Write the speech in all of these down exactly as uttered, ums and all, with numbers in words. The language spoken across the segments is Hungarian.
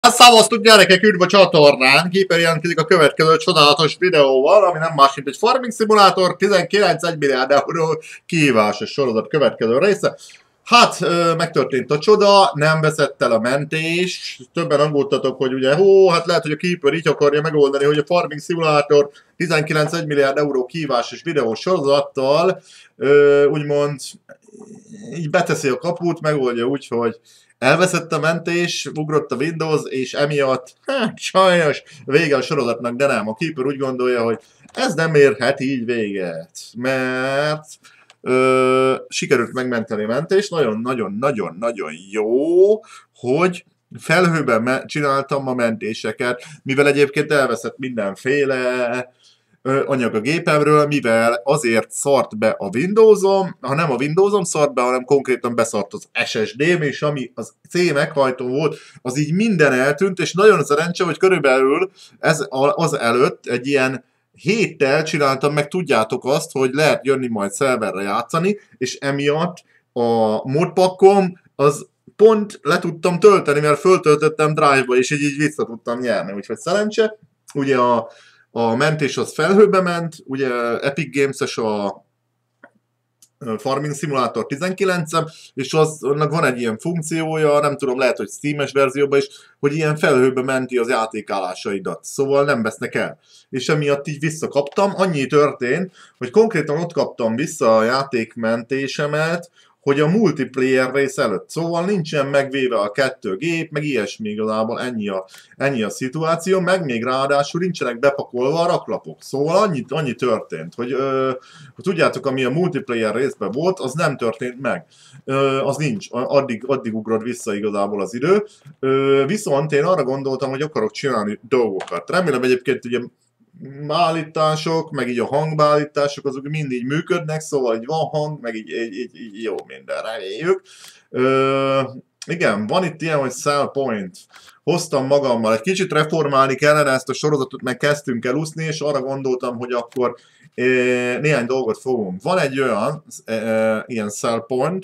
Szavaztuk gyerekek, üdv a csatornán! Keeper jelentkezik a következő csodálatos videóval, ami nem más, mint egy farming szimulátor, tizenkilenc egy milliárd euró kihívásos sorozat következő része. Hát, megtörtént a csoda, nem veszett el a mentés, többen aggódtatok, hogy ugye, hó, hát lehet, hogy a Keeper így akarja megoldani, hogy a farming szimulátor tizenkilenc egy milliárd euró kihívásos videós sorozattal, úgymond, így beteszi a kaput, megoldja úgy, hogy elveszett a mentés, ugrott a Windows, és emiatt, hát sajnos vége a sorozatnak, de nem. A Keeper úgy gondolja, hogy ez nem érhet így véget, mert ö, sikerült megmenteni a mentést, nagyon-nagyon-nagyon-nagyon jó, hogy felhőben csináltam a mentéseket, mivel egyébként elveszett mindenféle anyag a gépemről, mivel azért szart be a Windowsom, ha nem a Windowsom szart be, hanem konkrétan beszart az es es dém, és ami az C meghajtó volt, az így minden eltűnt, és nagyon szerencse, hogy körülbelül ez az előtt egy ilyen héttel csináltam meg, tudjátok azt, hogy lehet jönni majd szerverre játszani, és emiatt a modpackom az pont le tudtam tölteni, mert föltöltöttem Drive-ba, és így, így vissza tudtam nyerni, úgyhogy szerencse. Ugye a A mentés az felhőbe ment, ugye Epic Games-es a Farming Simulator tizenkilencem, és az, annak van egy ilyen funkciója, nem tudom, lehet, hogy Steam-es verzióban is, hogy ilyen felhőbe menti az játékállásaidat, szóval nem vesznek el. És emiatt így visszakaptam, annyi történt, hogy konkrétan ott kaptam vissza a játékmentésemet, hogy a multiplayer rész előtt. Szóval nincsen megvéve a kettő gép, meg ilyesmi igazából, ennyi a, ennyi a szituáció, meg még ráadásul nincsenek bepakolva a raklapok. Szóval annyi, annyi történt, hogy ö, tudjátok, ami a multiplayer részben volt, az nem történt meg. Ö, az nincs, addig, addig ugrott vissza igazából az idő. Ö, viszont én arra gondoltam, hogy akarok csinálni dolgokat. Remélem egyébként ugye beállítások, meg így a hangbeállítások, azok mindig működnek, szóval így van hang, meg így, így, így, így jó minden, reméljük. Ö, igen, van itt ilyen, hogy sell point. Hoztam magammal, egy kicsit reformálni kellene ezt a sorozatot, meg kezdtünk el úszni, és arra gondoltam, hogy akkor é, néhány dolgot fogunk. Van egy olyan, é, ilyen sell point,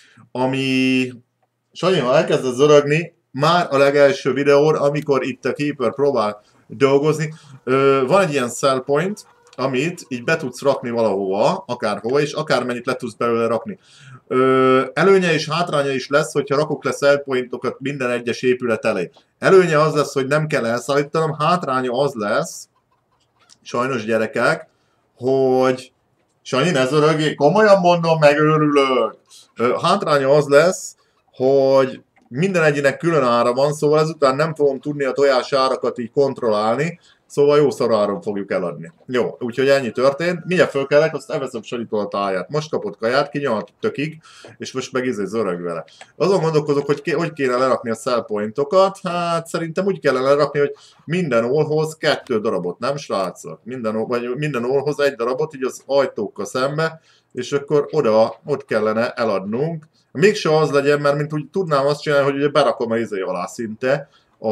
ami, Sanyi, ha elkezded zörögni, már a legelső videón, amikor itt a Keeper próbál dolgozni. Ö, van egy ilyen sell point, amit így be tudsz rakni valahova, akárhova, és akármennyit le tudsz belőle rakni. Ö, előnye és hátránya is lesz, hogyha rakok le sell pointokat minden egyes épület elé. Előnye az lesz, hogy nem kell elszállítanom, hátránya az lesz, sajnos gyerekek, hogy Sanyi, ne zörögjél, komolyan mondom, megőrülök. Ö, hátránya az lesz, hogy minden egyinek külön ára van, szóval ezután nem fogom tudni a tojás árakat így kontrollálni, szóval jó szaráron fogjuk eladni. Jó, úgyhogy ennyi történt. Mindjárt fölkelek, azt elveszem Sanyitól a táját. Most kapott kaját, kinyalt tökig, és most meg izé zörög vele. Azon gondolkozok, hogy ké, hogy kéne lerakni a sell pointokat. Hát szerintem úgy kellene lerakni, hogy minden ollhoz kettő darabot, nem srácok? Minden, vagy minden ollhoz egy darabot, így az ajtókkal szembe, és akkor oda, ott kellene eladnunk. Mégse az legyen, mert mint úgy tudnám azt csinálni, hogy ugye berakom a izé alá szinte a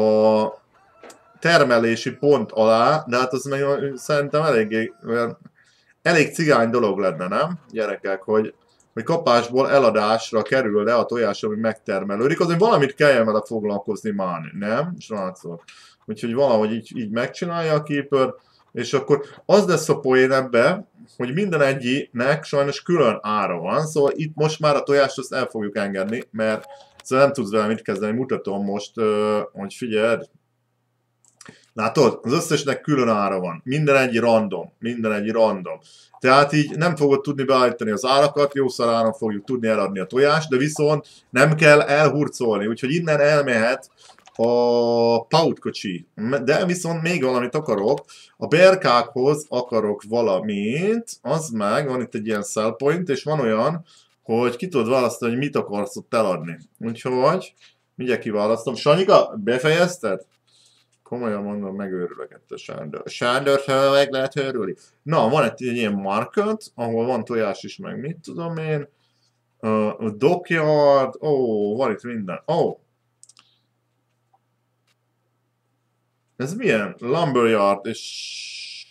termelési pont alá, de hát az meg szerintem eléggé, elég cigány dolog lenne, nem? Gyerekek, hogy, hogy kapásból eladásra kerül le a tojás, ami megtermelődik, azért valamit kelljen vele foglalkozni már, nem? Srácok. Úgyhogy valahogy így, így megcsinálja a Keeper, és akkor az lesz a poén ebbe, hogy minden egyinek sajnos külön ára van, szóval itt most már a tojást azt el fogjuk engedni, mert szóval nem tudsz vele mit kezdeni, mutatom most, hogy figyeld. Látod? Az összesnek külön ára van, minden egy random, minden egy random. Tehát így nem fogod tudni beállítani az árakat, jó szaráron fogjuk tudni eladni a tojást, de viszont nem kell elhurcolni, úgyhogy innen elmehet a pautkocsi. De viszont még valamit akarok, a berkákhoz akarok valamit, az meg, van itt egy ilyen sell point, és van olyan, hogy ki tudod választani, hogy mit akarsz ott eladni. Úgyhogy, mindjárt kiválasztom. Sanyika, befejezted? Komolyan mondom, megőrülök ettől Sándor. Sándortól meg lehet őrülni. Na, van egy, egy ilyen market, ahol van tojás is, meg mit tudom én. A dockyard, ó, oh, van itt minden. Ó, oh. Ez milyen? Lumberyard és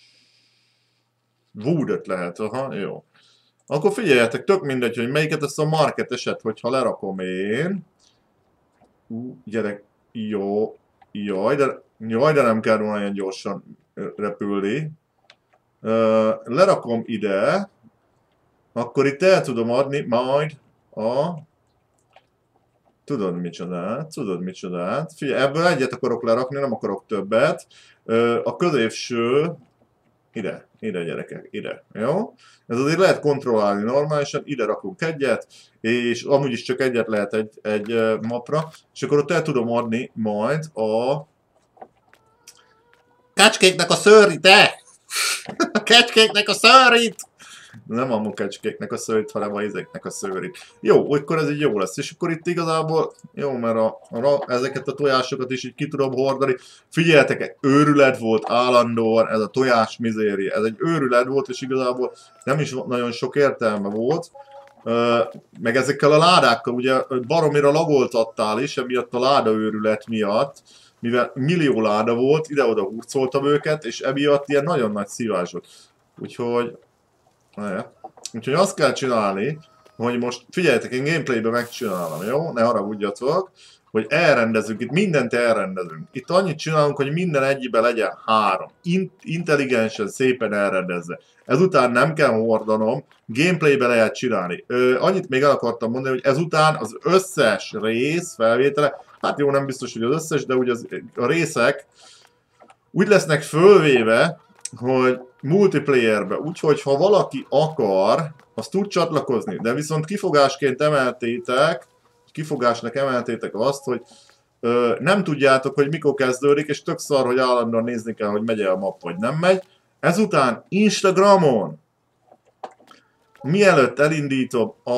woodot lehet, aha, jó. Akkor figyeljetek, tök mindegy, hogy melyiket ezt a market eset, hogyha lerakom én. Ú, gyerek, Jó. Jaj, de, jaj, de nem kell volna ilyen gyorsan repülni. Uh, lerakom ide. Akkor itt el tudom adni majd a... Tudod micsodát, tudod micsodát. Figyelj, ebből egyet akarok lerakni, nem akarok többet. Uh, a középső... Ide, ide gyerekek, ide. Jó? Ez azért lehet kontrollálni normálisan, ide rakunk egyet, és amúgy is csak egyet lehet egy, egy mapra, és akkor ott el tudom adni majd a... Kecskéknek a szőrite! A kecskéknek a szőrit! Nem a kecskéknek a szőrit, hanem a izéknek a szőrit. Jó, akkor ez így jó lesz. És akkor itt igazából, jó, mert a, a, ezeket a tojásokat is így ki tudom hordani. Figyeljetek, őrület volt állandóan, ez a tojás mizéria. Ez egy őrület volt, és igazából nem is nagyon sok értelme volt. Uh, meg ezekkel a ládákkal, ugye baromira lagoltattál is, emiatt a láda őrület miatt, mivel millió láda volt, ide-oda hurcoltam őket, és emiatt ilyen nagyon nagy szívás volt. Úgyhogy... Na, úgyhogy azt kell csinálni, hogy most figyeljetek, én gameplayben megcsinálom, jó? Ne haragudjatok, hogy elrendezünk, itt mindent elrendezünk. Itt annyit csinálunk, hogy minden egyben legyen három. In intelligensen, szépen elrendezve. Ezután nem kell hordanom, gameplayben lehet csinálni. Ö, annyit még el akartam mondani, hogy ezután az összes rész felvétele, hát jó, nem biztos, hogy az összes, de ugye az, a részek úgy lesznek fölvéve, hogy multiplayerbe, úgyhogy ha valaki akar, az tud csatlakozni, de viszont kifogásként emeltétek, kifogásnak emeltétek azt, hogy ö, nem tudjátok, hogy mikor kezdődik, és tök szar, hogy állandóan nézni kell, hogy megy-e a map, vagy nem megy. Ezután Instagramon, mielőtt elindítom a,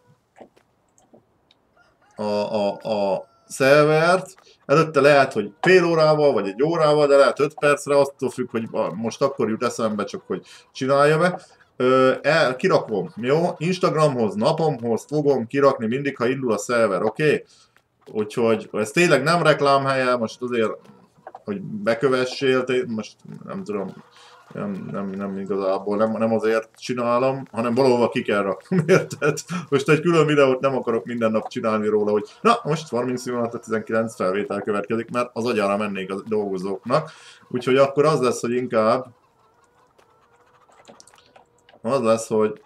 a, a, a szervert, előtte lehet, hogy fél órával, vagy egy órával, de lehet öt percre, attól függ, hogy most akkor jut eszembe, csak hogy csinálja be. Ö, el, kirakom, jó? Instagramhoz, napomhoz fogom kirakni mindig, ha indul a szerver, oké? Okay? Úgyhogy ez tényleg nem reklámhelye, most azért, hogy bekövessél, most nem tudom, nem, nem, nem igazából, nem, nem azért csinálom, hanem valahova ki kell raknom, érted? Most egy külön videót nem akarok minden nap csinálni róla, hogy na, most Farming Simulator tizenkilenc felvétel következik, mert az agyára mennék a dolgozóknak. Úgyhogy akkor az lesz, hogy inkább az lesz, hogy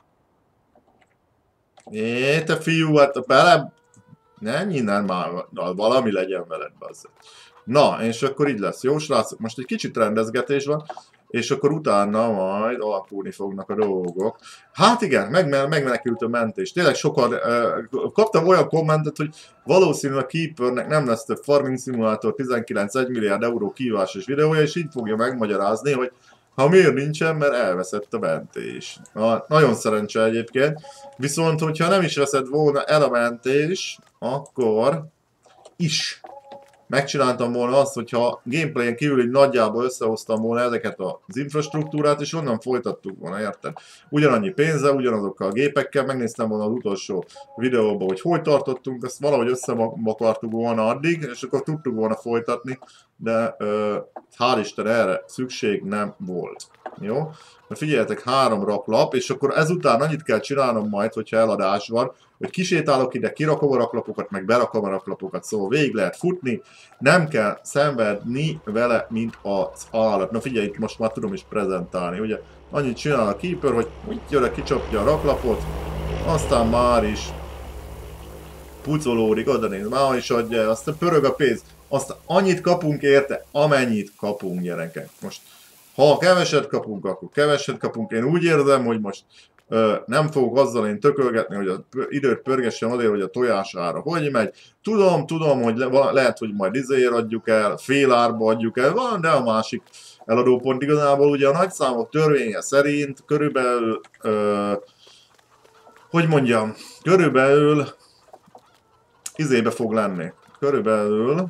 é, te fiú, hát bele... Nem, innen már na, valami legyen veled, bazzeg. Na, és akkor így lesz, jó srácok? Most egy kicsit rendezgetés van, és akkor utána majd alakulni fognak a dolgok. Hát igen, meg, megmenekült a mentés. Tényleg sokan uh, kaptam olyan kommentet, hogy valószínűleg a Keepernek nem lesz több Farming Simulator tizenkilenc egy milliárd euró kívásos videója, és így fogja megmagyarázni, hogy ha miért nincsen, mert elveszett a mentés. Na, nagyon szerencse egyébként. Viszont, hogyha nem is veszed volna el a mentés, akkor is megcsináltam volna azt, hogyha gameplayen kívül így nagyjából összehoztam volna ezeket az infrastruktúrát, és onnan folytattuk volna, érted? Ugyanannyi pénzzel, ugyanazokkal a gépekkel, megnéztem volna az utolsó videóban, hogy hogy tartottunk, azt valahogy összebakartuk volna addig, és akkor tudtuk volna folytatni, de ö, hál' Isten erre szükség nem volt. Jó? Na figyeljetek, három raklap, és akkor ezután annyit kell csinálnom majd, hogyha eladás van, hogy kisétálok ide, kirakom a raklapokat, meg berakom a raklapokat, szóval végig lehet futni, nem kell szenvedni vele, mint az állat. Na figyelj, itt most már tudom is prezentálni, ugye annyit csinál a Keeper, hogy úgy jön, kicsapja a raklapot, aztán már is pucolódik, oda néz, már is adja, aztán pörög a pénz, aztán annyit kapunk érte, amennyit kapunk, gyerekek. Most ha keveset kapunk, akkor keveset kapunk. Én úgy érzem, hogy most ö, nem fogok azzal én tökölgetni, hogy az időt pörgessen azért, hogy a tojás ára hogy megy. Tudom, tudom, hogy le, lehet, hogy majd izéért adjuk el, fél árba adjuk el, van, de a másik eladópont igazából ugye a nagyszámok törvénye szerint körülbelül, ö, hogy mondjam, körülbelül izébe fog lenni. Körülbelül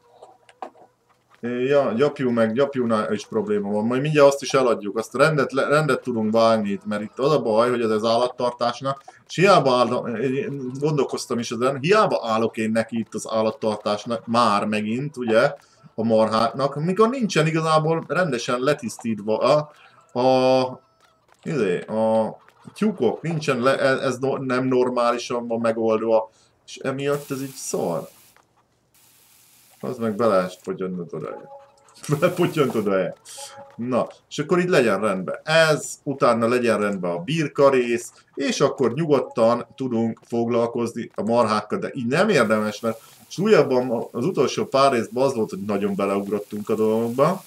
ja, gyapjú meg gyapjúnál is probléma van. Majd mindjárt azt is eladjuk, azt rendet, rendet tudunk vágni itt, mert itt az a baj, hogy ez az állattartásnak, és hiába áll, gondolkoztam is ezen, hiába állok én neki itt az állattartásnak, már megint, ugye, a marháknak, mikor nincsen igazából rendesen letisztítva a, a, a tyúkok, nincsen, le, ez nem normálisan van megoldva, és emiatt ez így szar. Az meg bele is potyantod el. Bele potyantod el. Na, és akkor így legyen rendben ez, utána legyen rendben a birka rész, és akkor nyugodtan tudunk foglalkozni a marhákkal, de így nem érdemes, mert és újabban az utolsó pár részben az volt, hogy nagyon beleugrottunk a dolgokba,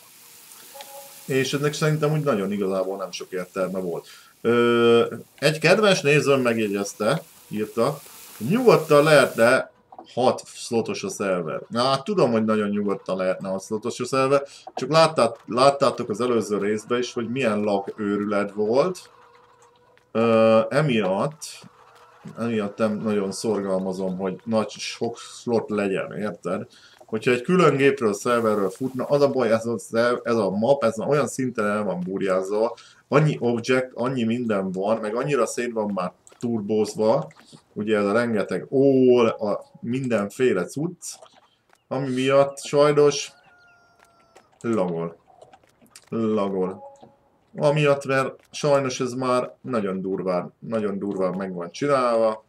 és ennek szerintem úgy nagyon igazából nem sok értelme volt. Ö, egy kedves nézőm megjegyezte, írta, nyugodtan lehetne hat szlotos a szerver. Na hát tudom, hogy nagyon nyugodtan lehetne hat szlotos a szerver, csak láttát, láttátok az előző részben is, hogy milyen lag őrület volt. Ö, emiatt, emiatt nem nagyon szorgalmazom, hogy nagy sok slot legyen, érted? Hogyha egy külön gépről, szerverről futna, az a baj, ez a, ez a map, ez olyan szinten el van burjázva, annyi object, annyi minden van, meg annyira szét van már turbózva, ugye ez a rengeteg all, a mindenféle cucc, ami miatt sajnos lagol. Lagol. Amiatt, mert sajnos ez már nagyon durván, nagyon durván meg van csinálva,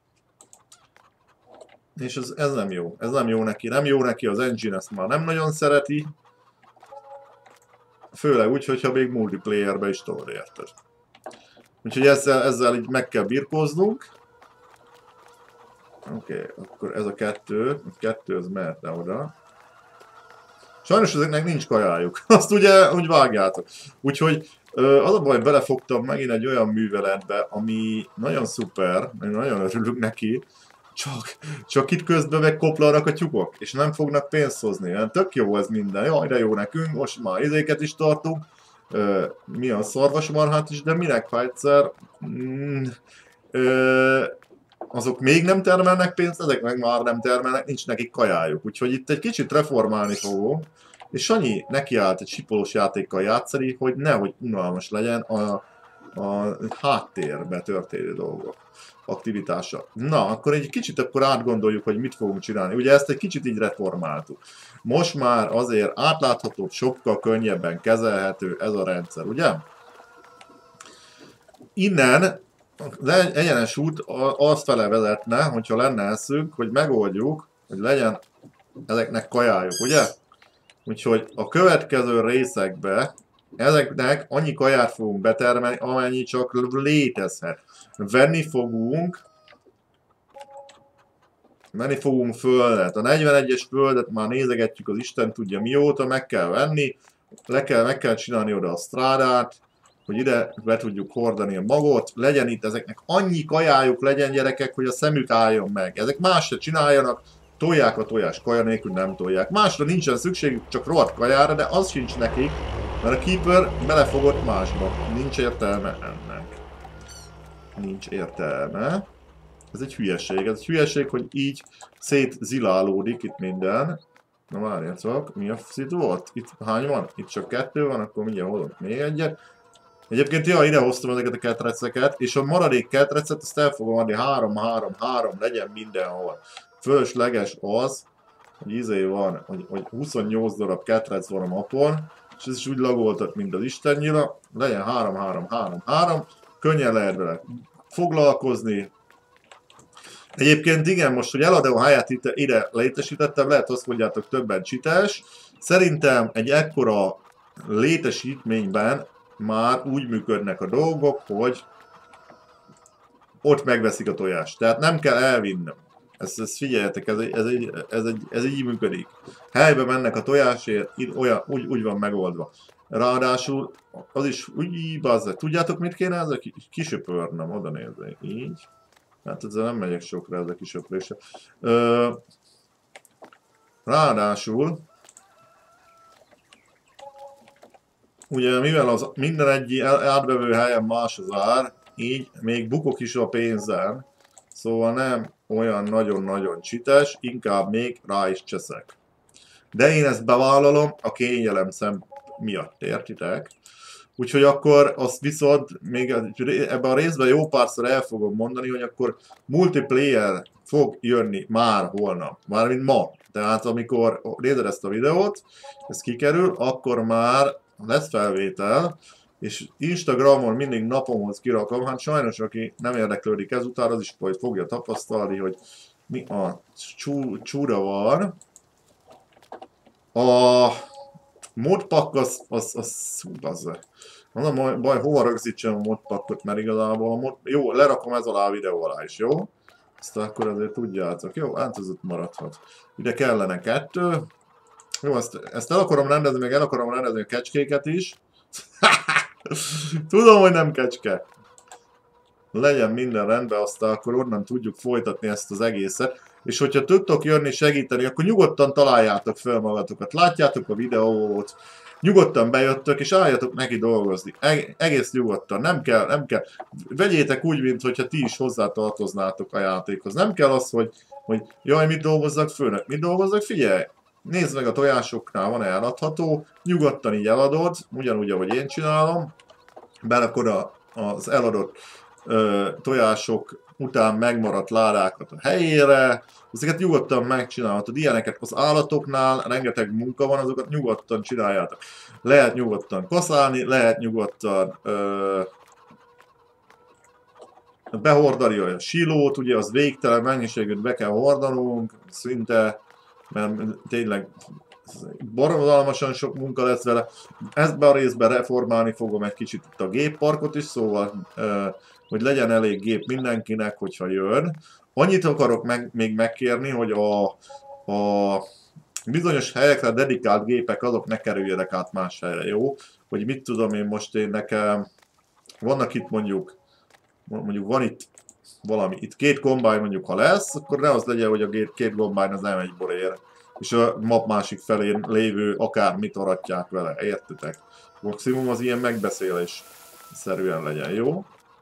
és ez, ez nem jó, ez nem jó neki, nem jó neki, az engine ezt már nem nagyon szereti, főleg úgy, hogyha még multiplayerbe is tolod, érted. Úgyhogy ezzel, ezzel így meg kell birkóznunk. Oké, okay, akkor ez a kettő, a kettő az mehetne oda. Sajnos ezeknek nincs kajájuk, azt ugye úgy vágjátok. Úgyhogy az a baj, belefogtam megint egy olyan műveletbe, ami nagyon szuper, nagyon örülünk neki, csak, csak itt közben meg koplanak a tyúkok, és nem fognak pénzt hozni. Hát tök jó ez minden, jaj, de jó nekünk, most már izéket is tartunk, uh, mi a szarvasmarhát is, de minek ha egyszer, mm, uh, azok még nem termelnek pénzt, ezek meg már nem termelnek, nincs nekik kajájuk. Úgyhogy itt egy kicsit reformálni fogom, és Sanyi nekiállt egy sipolós játékkal játszani, hogy nehogy unalmas legyen a, a háttérbe történő dolgok, aktivitása. Na, akkor egy kicsit akkor átgondoljuk, hogy mit fogunk csinálni. Ugye ezt egy kicsit így reformáltuk. Most már azért átláthatóbb, sokkal könnyebben kezelhető ez a rendszer, ugye? Innen az egyenes út azt fele vezetne, hogyha lenne eszünk, hogy megoldjuk, hogy legyen ezeknek kajájuk, ugye? Úgyhogy a következő részekbe ezeknek annyi kaját fogunk betermelni, amennyi csak létezhet. Venni fogunk, venni fogunk földet. A negyvenegyes földet már nézegetjük, az Isten tudja mióta, meg kell venni, le kell, meg kell csinálni oda a strádát, hogy ide be tudjuk hordani a magot, legyen itt ezeknek annyi kajájuk legyen, gyerekek, hogy a szemük álljon meg. Ezek más se csináljanak, tolják a tojás, kaja nélkül nem tolják. Másra nincsen szükségük, csak rohadt kajára, de az sincs nekik, mert a Keeper belefogott másba. Nincs értelme ennek. Nincs értelme. Ez egy hülyeség, ez egy hülyeség, hogy így szétzilálódik itt minden. Na várjátok, mi a szitu volt? Itt hány van? Itt csak kettő van, akkor mindjárt hozok még egyet. Egyébként ja, ide hoztam ezeket a ketreceket, és a maradék ketrecet azt el fogom adni három három három, legyen mindenhol. Fölösleges az, hogy izé van, hogy, hogy huszonnyolc darab ketrec van a mapon, és ez is úgy lagoltat, mint az istennyila, legyen három három három három, könnyen lehet vele foglalkozni. Egyébként igen, most, hogy eladó helyet ide, ide létesítettem, lehet azt mondjátok többen csitás. Szerintem egy ekkora létesítményben már úgy működnek a dolgok, hogy ott megveszik a tojást. Tehát nem kell elvinnem. Ezt, ezt figyeljetek, ez, ez, egy, ez, egy, ez így működik. Helybe mennek a tojásért, olyan, úgy, úgy van megoldva. Ráadásul az is úgy bazza. Tudjátok mit kéne ezzel kisöpörnem? Oda nézzék. Így. Hát ezzel nem megyek sokra, ez a kisöprése. Ráadásul ugye mivel az minden egy átvevő helyen más az ár, így még bukok is a pénzen, szóval nem olyan nagyon-nagyon csites, inkább még rá is cseszek. De én ezt bevállalom a kényelem szem miatt, értitek? Úgyhogy akkor azt viszont még ebben a részben jó párszor el fogom mondani, hogy akkor multiplayer fog jönni már holnap, mármint ma. Tehát amikor nézed ezt a videót, ez kikerül, akkor már lesz felvétel, és Instagramon mindig napomhoz kirakom, hát sajnos aki nem érdeklődik ezután, az is majd fogja tapasztalni, hogy mi a csú, csúra van. A modpack az, az, az, szú, az, az a baj, hova rögzítsem a modpackot, mert igazából a mod... Jó, lerakom ez alá a videó alá is, jó? Ezt akkor azért tudjátok, jó? Hát ez ott maradhat. Ide kellene kettő. Jó, ezt, ezt el akarom rendezni, meg el akarom rendezni a kecskéket is. Tudom, hogy nem kecske. Legyen minden rendben, aztán akkor onnan tudjuk folytatni ezt az egészet. És hogyha tudtok jönni segíteni, akkor nyugodtan találjátok fel magatokat. Látjátok a videót, nyugodtan bejöttök, és álljatok neki dolgozni. Eg egész nyugodtan. Nem kell, nem kell. Vegyétek úgy, mintha ti is hozzátartoznátok a játékhoz. Nem kell az, hogy, hogy jaj, mit dolgozzak főnök, mit dolgozzak, figyelj! Nézd meg a tojásoknál, van eladható, nyugodtan így eladod, ugyanúgy, ahogy én csinálom. Berakod a, az eladott ö, tojások után megmaradt ládákat a helyére, ezeket nyugodtan megcsinálhatod. Ilyeneket az állatoknál, rengeteg munka van, azokat nyugodtan csináljátok. Lehet nyugodtan kaszálni, lehet nyugodtan ö, behordani a silót, ugye az végtelen mennyiségűt be kell hordanunk, szinte, mert tényleg borzalmasan sok munka lesz vele. Ebben a részben reformálni fogom egy kicsit itt a gépparkot is, szóval, hogy legyen elég gép mindenkinek, hogyha jön. Annyit akarok meg, még megkérni, hogy a, a bizonyos helyekre dedikált gépek azok ne kerüljenek át más helyre, jó? Hogy mit tudom én most én nekem, vannak itt mondjuk, mondjuk van itt valami, itt két kombány mondjuk ha lesz, akkor ne az legyen, hogy a két kombány az nem egy borér. És a map másik felén lévő akármit aratják vele, értitek? Maximum az ilyen megbeszélés szerűen legyen, jó?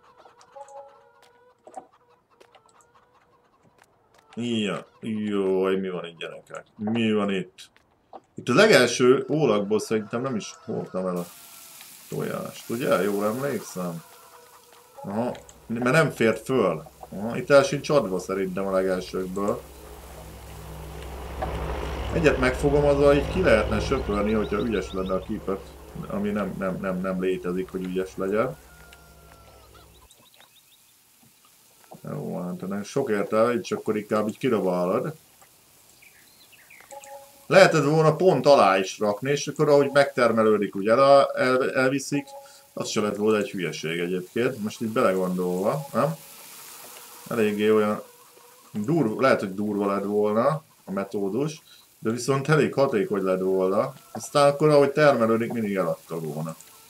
Ilyen, jaj, mi van itt gyerekek? Mi van itt? Itt a legelső ólagból szerintem nem is hordtam el a tojást, ugye? Jól emlékszem? Aha, mert nem fért föl. Aha, itt el sincs adva szerintem a legelsőkből. Egyet megfogom, azzal így ki lehetne söpörni, hogyha ügyes lenne a keeper, ami nem, nem, nem, nem létezik, hogy ügyes legyen. Jó, hát ennek sok értelme, így akkor inkább így kirabálod. Lehetett volna pont alá is rakni, és akkor ahogy megtermelődik, ugye el, el, elviszik, az se lett volna egy hülyeség egyébként. Most itt belegondolva, nem? Eléggé olyan durva, lehet, hogy durva lett volna a metódus, de viszont elég hatékony lett volna. Aztán akkor, ahogy termelődik, mindig eladta volna.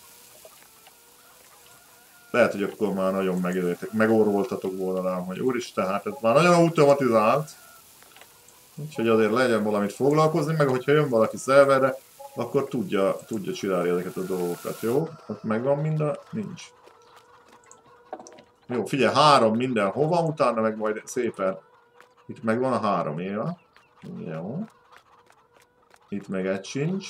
Lehet, hogy akkor már nagyon megértek, megorvoltatok volna rám, hogy úristen, hát ez már nagyon automatizált. Úgyhogy azért legyen valamit foglalkozni, meg hogyha jön valaki szerverre, akkor tudja, tudja csinálni ezeket a dolgokat, jó? Ott megvan minden? Nincs. Jó, figyelj, három mindenhova, utána meg majd szépen. Itt megvan a három éva. Jó. Itt meg egy sincs.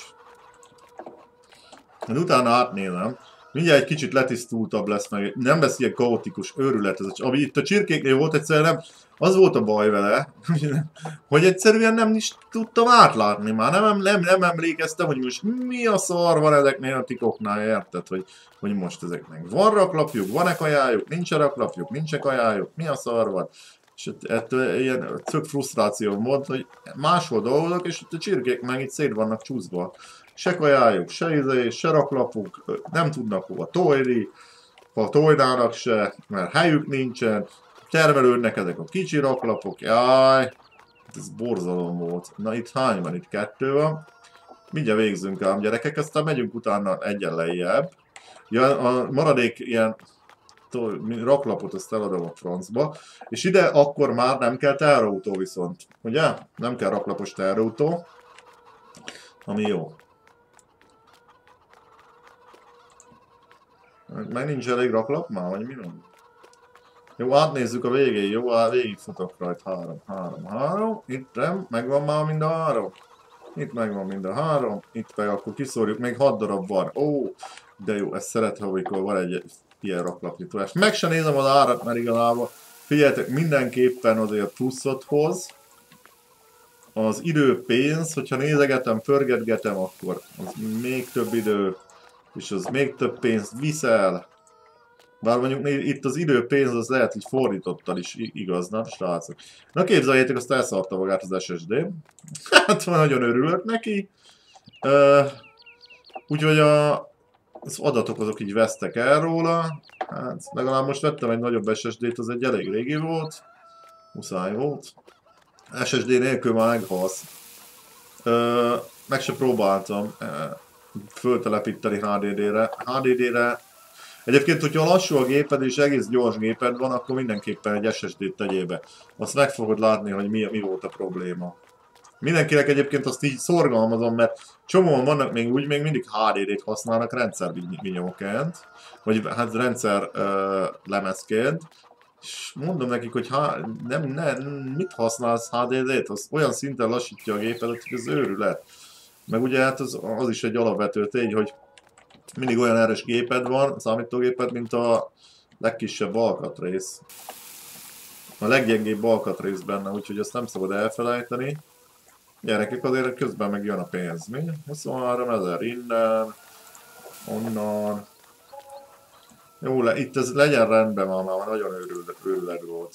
De utána átnézem. Mindjárt egy kicsit letisztultabb lesz, meg nem lesz ilyen kaotikus őrület. Ez, ami itt a csirkéknél volt egyszerűen, az volt a baj vele, hogy egyszerűen nem is tudtam átlátni már. Nem, nem, nem emlékeztem, hogy most mi a szar van ezeknél a tikoknál, érted? Hogy, hogy most ezeknek van raklapjuk, van-e kajájuk, nincs-e raklapjuk, nincs-e kajájuk, mi a szar van? És ettől ilyen tök frusztráció volt, hogy máshol dolgozok, és itt a csirkék meg itt szét vannak csúszva. Se kajájuk, se izé, se raklapuk, nem tudnak hova tojni, ha tojnának se, mert helyük nincsen, termelődnek ezek a kicsi raklapok, jaj, ez borzalom volt. Na itt hány van? Itt kettő van. Mindjárt végzünk ám gyerekek, aztán megyünk utána egyen lejjebb. Ja, a maradék ilyen raklapot azt eladom a francba, és ide akkor már nem kell teherautó viszont, ugye? Nem kell raklapos teherautó, ami jó. Meg nincs elég raklap már, vagy mi van? Jó, átnézzük a végén, jó, végig futok rajta, három, három, három, itt nem, megvan már mind a három. Itt megvan mind a három, itt meg akkor kiszórjuk, még hat darab van. Ó, de jó, ezt szeretem, amikor van egy ilyen raklapnyitolás. Meg se nézem az árat, mert igazából figyeljetek, mindenképpen azért pluszot hoz. Az idő pénz, hogyha nézegetem, pörgetgetem, akkor az még több idő, és az még több pénzt viszel. Bár mondjuk itt az idő pénz az lehet, hogy fordítottan is igaz, nem srácok? Na képzeljétek, azt elszarta magát az es es dé. Hát nagyon örülök neki. Úgyhogy a, az adatok azok így vesztek el róla. Hát legalább most vettem egy nagyobb es es dét, az egy elég régi volt. Muszáj volt. es es dé nélkül már meghalsz. Ö, meg se próbáltam ö, föltelepíteni há dé dé-re. há dé dé-re egyébként, hogyha lassú a géped és egész gyors géped van, akkor mindenképpen egy es es dét tegyél be. Azt meg fogod látni, hogy mi, mi volt a probléma. Mindenkinek egyébként azt így szorgalmazom, mert csomóan vannak még úgy, még mindig há dé dét használnak rendszervinyóként, vagy hát rendszer uh, lemezként, és mondom nekik, hogy ha, nem, nem, mit használsz há dé dét? Az olyan szinten lassítja a gépedet, hogy az őrület. Meg ugye hát az, az is egy alapvető tény, hogy mindig olyan erős géped van, számítógéped, mint a legkisebb alkatrész. A leggyengébb alkatrész benne, úgyhogy ezt nem szabad elfelejteni. Gyerekek, azért közben meg jön a pénz, mi? huszonhárom ezer innen, onnan. Jó, le, itt ez legyen rendben már, már nagyon őrület volt.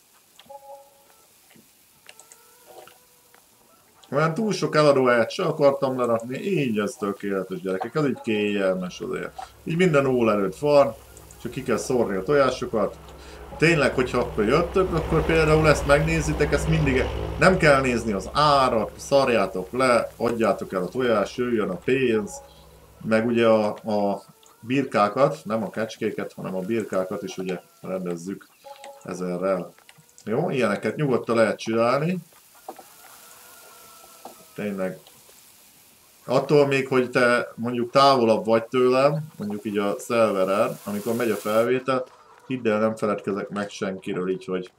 Olyan túl sok eladóhelyet se akartam lerakni, így ez tökéletes, gyerekek, ez így kényelmes azért. Így minden ól előtt van, csak ki kell szórni a tojásokat. Tényleg, hogyha akkor jöttök, akkor például ezt megnézitek, ezt mindig nem kell nézni az árat, szarjátok le, adjátok el a tojást, jöjjön a pénz, meg ugye a, a birkákat, nem a kecskéket, hanem a birkákat is ugye rendezzük ezerrel. Jó, ilyeneket nyugodtan lehet csinálni. Tényleg. Attól még, hogy te mondjuk távolabb vagy tőlem, mondjuk így a szerveren, amikor megy a felvétel, hidd el, nem feledkezek meg senkiről, így, hogy,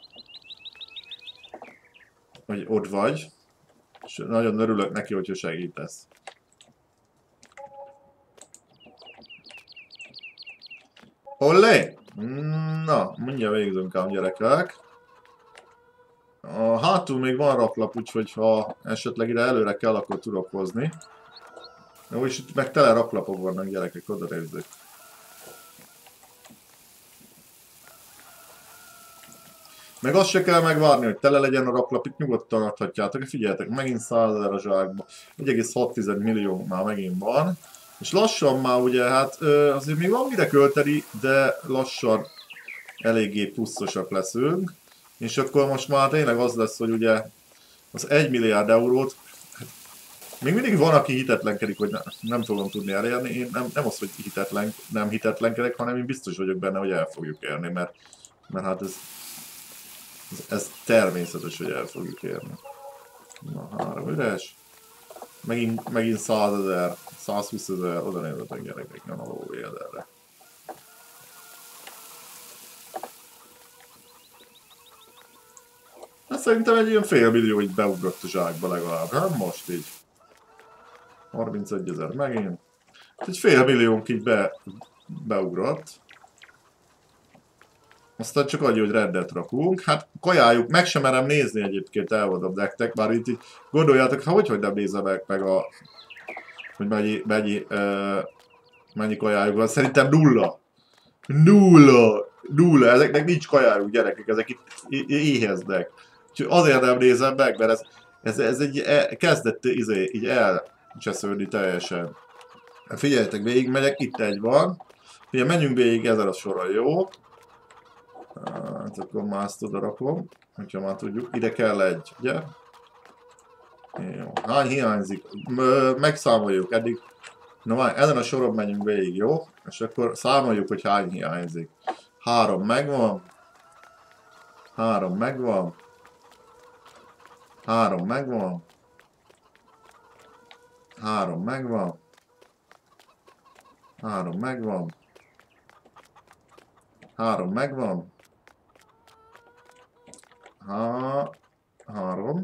hogy ott vagy. És nagyon örülök neki, hogyha segítesz. Ollé! Na, mindjárt végzünk ám, gyerekek. A hátul még van raklap, úgyhogy ha esetleg ide előre kell, akkor tudok hozni. Jó, és itt meg tele raklapok vannak, gyerekek, oda nézzük. Meg azt se kell megvárni, hogy tele legyen a raklap, itt nyugodtan adhatjátok. Figyeljetek, megint százezer a zsákba. egy egész hat millió már megint van. És lassan már ugye, hát azért még van mire költeni, de lassan eléggé pusztosak leszünk. És akkor most már tényleg az lesz, hogy ugye az egy milliárd eurót, hát még mindig van, aki hitetlenkedik, hogy ne, nem fogom tudni elérni. Én nem, nem az, hogy hitetlen, nem hitetlenkedek, hanem én biztos vagyok benne, hogy el fogjuk érni, mert, mert hát ez, ez, ez természetes, hogy el fogjuk érni. Na, három üres. Megint, megint százezer, százhúszezer, oda nézzetek, gyerekek, nem a lóvédelre. Hát szerintem egy ilyen fél millió így beugrott a zsákba legalább, hát most így. harmincegy ezer megint. Egy fél milliónk így be, beugrott. Aztán csak annyi, hogy reddet rakunk. Hát kajáljuk, meg sem merem nézni egyébként, elmondom nektek, bár itt így gondoljátok, ha hogy, hogy nem nézem meg, meg a... hogy mennyi, mennyi, uh, mennyi kajájuk van. Szerintem nulla. Nulla. Nulla. Ezeknek nincs kajájuk, gyerekek, ezek itt éheznek. Úgyhogy azért nem nézem meg, mert ez, ez, ez egy e, kezdett izé, így elcsesződni teljesen. Figyeljetek, végigmegyek, itt egy van. Ugye menjünk végig ezen a soron, jó? Hát akkor már ezt oda rakom, hogyha már tudjuk. Ide kell egy, ugye? Jó. Hány hiányzik? Megszámoljuk eddig. Na már ezen a soron menjünk végig, jó? És akkor számoljuk, hogy hány hiányzik. Három megvan. Három megvan. Három megvan. Három megvan. Három megvan. Három megvan. Ha, három.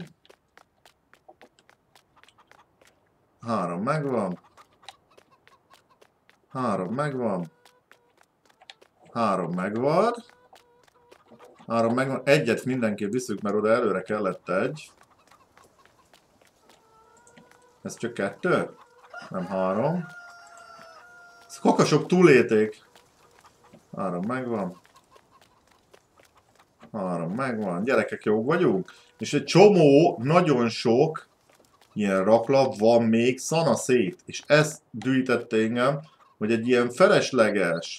Három megvan. Három megvan. Három megvan. Három megvan. Egyet mindenképp visszük, mert oda előre kellett egy. Ez csak kettő? Nem három. Ez kakasok túléték. Három megvan. Három megvan. Gyerekek, jók vagyunk? És egy csomó, nagyon sok ilyen raklap van még szana szét. És ez dühítette engem, hogy egy ilyen felesleges...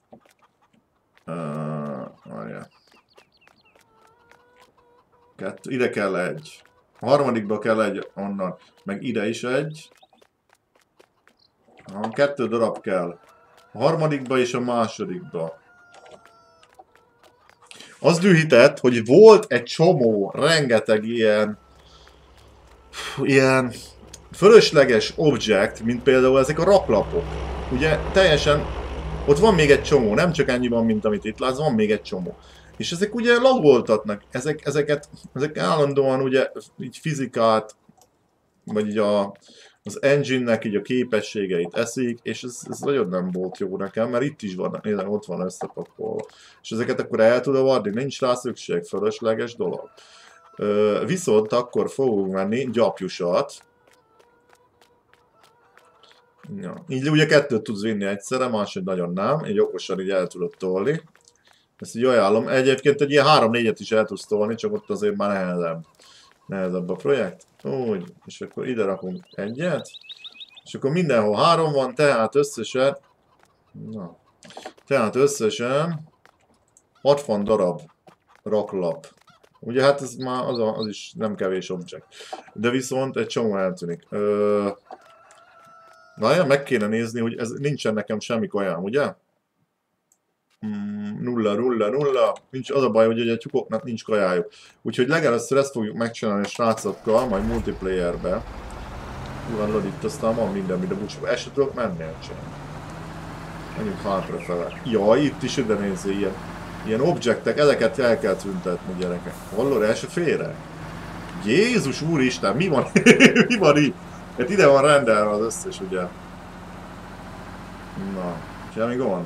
Uh, Kettő, ide kell egy. A harmadikba kell egy onnan. Meg ide is egy. Ha, kettő darab kell. A harmadikba és a másodikba. Az dühített, hogy volt egy csomó, rengeteg ilyen... Ilyen... fölösleges objekt, mint például ezek a raklapok. Ugye teljesen... Ott van még egy csomó, nem csak ennyi van, mint amit itt látsz, van még egy csomó. És ezek ugye lagoltatnak, ezek, ezeket, ezek állandóan ugye így fizikát, vagy így a, az engine-nek így a képességeit eszik, és ez, ez nagyon nem volt jó nekem, mert itt is van, nézem, ott van összepakolva. És ezeket akkor el tudom adni, nincs rá szükség, fölösleges dolog. Ö, viszont akkor fogunk venni gyapjusat. Ja. Így ugye kettőt tudsz vinni egyszerre, máshogy nagyon nem, így okosan így el tudod tolni. Ezt így ajánlom. Egyébként egy ilyen három-négyet is el tudsz tolni, csak ott azért már nehezebb. Nehezebb a projekt. Úgy, és akkor ide rakunk egyet. És akkor mindenhol három van, tehát összesen... Na. Tehát összesen... hatvan darab raklap. Ugye hát ez már az, a, az is nem kevés objekt. De viszont egy csomó eltűnik. Ö... Na, meg kéne nézni, hogy ez nincsen nekem semmi kajám, ugye? Mm, nulla, nulla, nulla. Nincs, az a baj, hogy a tyúkoknak nincs kajájuk. Úgyhogy legelőször ezt fogjuk megcsinálni a srácokkal, majd multiplayerbe. Van itt aztán van minden, mint a búcsú. Ezt sem tudok menni elcsinálni. Menjünk hátrafele. Jaj, itt is ide nézzé, ilyen, ilyen objektek, ezeket el kell tüntetni, gyerekek. Hallod, el se félre? Jézus úristen, mi van? Mi van itt? Hát ide van rendelve az összes, ugye? Na, semmi gond.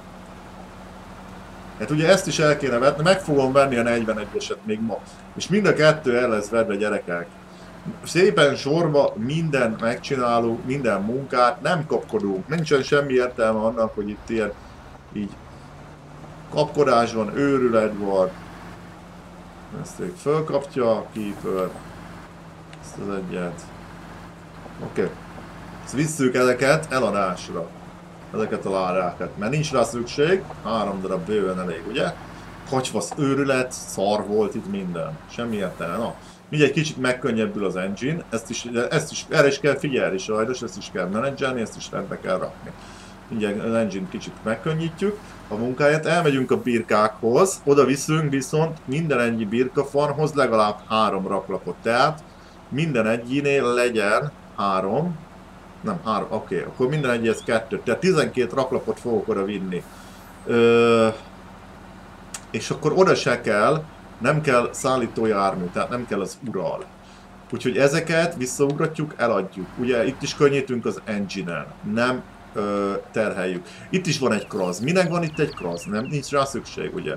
Hát ugye ezt is el kéne vetni, meg fogom venni a negyvenegyeset még ma. És mind a kettő el lesz vedve, gyerekek. Szépen sorba minden megcsinálunk, minden munkát, nem kapkodunk. Nincsen semmi értelme annak, hogy itt ilyen így kapkodás van, őrület van. Ezt még fölkapja a keeper. Ezt az egyet. Oké. Okay. Ezt visszük ezeket eladásra. Ezeket a ládákat, mert nincs rá szükség, három darab bőven elég, ugye? Kacsvasz őrület, szar volt itt minden, semmi értelme, na. Így egy kicsit megkönnyebbül az engine, ezt is, ezt is, erre is kell figyelni sajnos, ezt is kell menedzselni, ezt is rendbe kell rakni. Így az engine kicsit megkönnyítjük a munkáját, elmegyünk a birkákhoz, oda viszünk viszont minden ennyi birkafarmhoz legalább három raklapot, tehát minden egyinél legyen három, nem, három, oké, okay. Akkor minden egyhez kettő, tehát tizenkét raklapot fogok oda vinni. Ö, és akkor oda se kell, nem kell szállítójármű, tehát nem kell az ural. Úgyhogy ezeket visszaugratjuk, eladjuk. Ugye itt is könnyítünk az engine-en, nem ö, terheljük. Itt is van egy cross. Minek van itt egy cross? Nem, nincs rá szükség, ugye?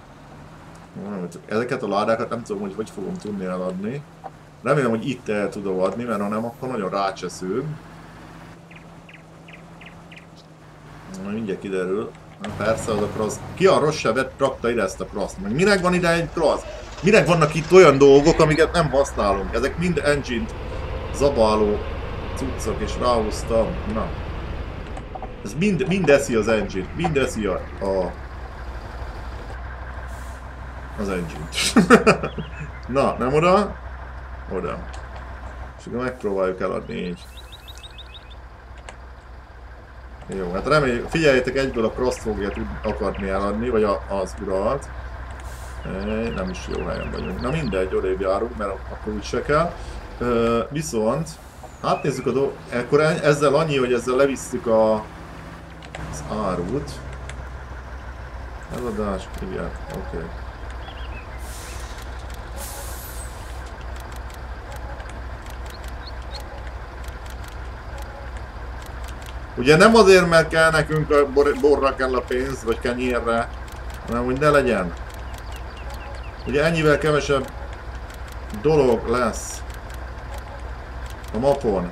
Ezeket a ládákat nem tudom, hogy hogy fogom tudni eladni. Remélem, hogy itt el tudom adni, mert ha nem, akkor nagyon rácseszünk. Na, mindjárt kiderül. Na, persze az a cross. Ki a rossz se vett, rakta ide ezt a cross-t? Meg minek van ide egy cross? Minek vannak itt olyan dolgok, amiket nem használunk? Ezek mind engine-t zabáló cuccok, és ráhúztam. Na. Ez mind, mind eszi az engine-t. Mind eszi a... a az engine-t. Na, nem oda? Oda. És akkor megpróbáljuk eladni így. Jó, hát reméljük, figyeljétek, egyből a cross fogja akarni eladni, vagy a, az uralt. É, nem is jó helyen vagyunk. Na mindegy, odébb járunk, mert akkor úgy se kell. Ö, viszont, hát nézzük a dolgot, akkor ezzel annyi, hogy ezzel levisszük a, az árut. Eladás, igen, oké. Okay. Ugye nem azért, mert kell nekünk a bor borra kell a pénz, vagy kenyérre, hanem hogy ne legyen. Ugye ennyivel kevesebb dolog lesz a mapon.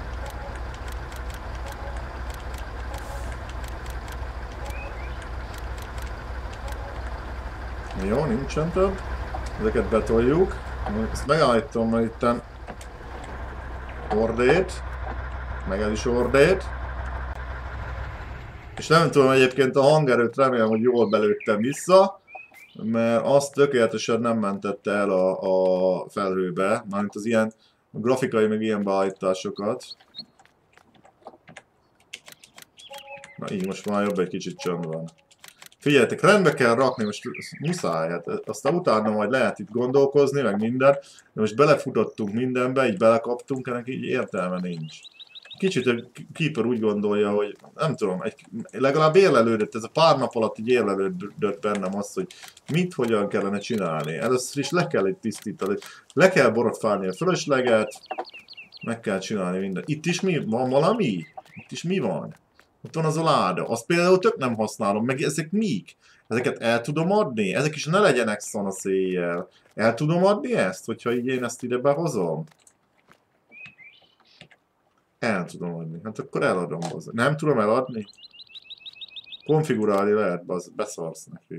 Jó, nincsen több. Ezeket betoljuk. Ezt megállítom, mert itten ordét. Meg ez is ordét. És nem tudom egyébként a hangerőt, remélem, hogy jól belőttem vissza, mert azt tökéletesen nem mentette el a, a felhőbe, mármint az ilyen grafikai meg ilyen beállításokat. Na így most már jobb egy kicsit csönd van. Figyeljetek, rendbe kell rakni, most muszáj, hát aztán utána majd lehet itt gondolkozni, meg minden, de most belefutottunk mindenbe, így belekaptunk, ennek így értelme nincs. Kicsit a Keeper úgy gondolja, hogy nem tudom, egy, legalább érlelődött, ez a pár nap alatt így érlelődött bennem az, hogy mit, hogyan kellene csinálni. Először is le kell egy tisztítani, le kell borotfálni a fölösleget, meg kell csinálni mindent. Itt is mi? Van valami? Itt is mi van? Ott van az a láda. Azt például tök nem használom, meg ezek mik? Ezeket el tudom adni? Ezek is ne legyenek szanaszéjjel. El tudom adni ezt, hogyha így én ezt ide behozom? El tudom adni. Hát akkor eladom hozzá. Nem tudom eladni? Konfigurálni lehet, az beszarsz neki.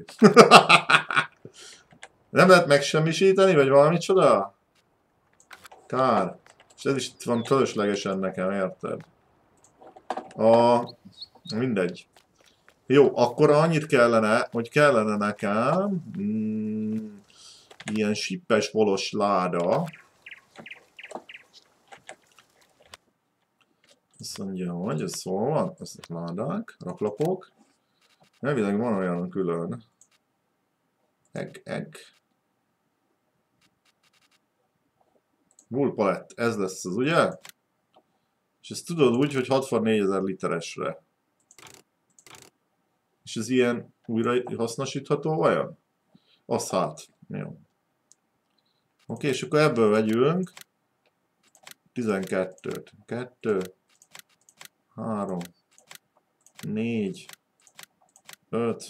Nem lehet megsemmisíteni, vagy valami csoda? Kár. És ez is itt van fölöslegesen nekem, érted? A... Mindegy. Jó, akkor annyit kellene, hogy kellene nekem mm, ilyen sippes volos láda. Azt mondja, hogy ez szól van, ezek ládák, raklapok. Elvileg van olyan külön. Egg, egg. Bull palett, ez lesz az, ugye? És ezt tudod úgy, hogy hatvan négyezer literesre. És ez ilyen újra hasznosítható vajon? Az hát. Jó. Oké, és akkor ebből vegyünk tizenkettőt. kettő, három, négy, öt,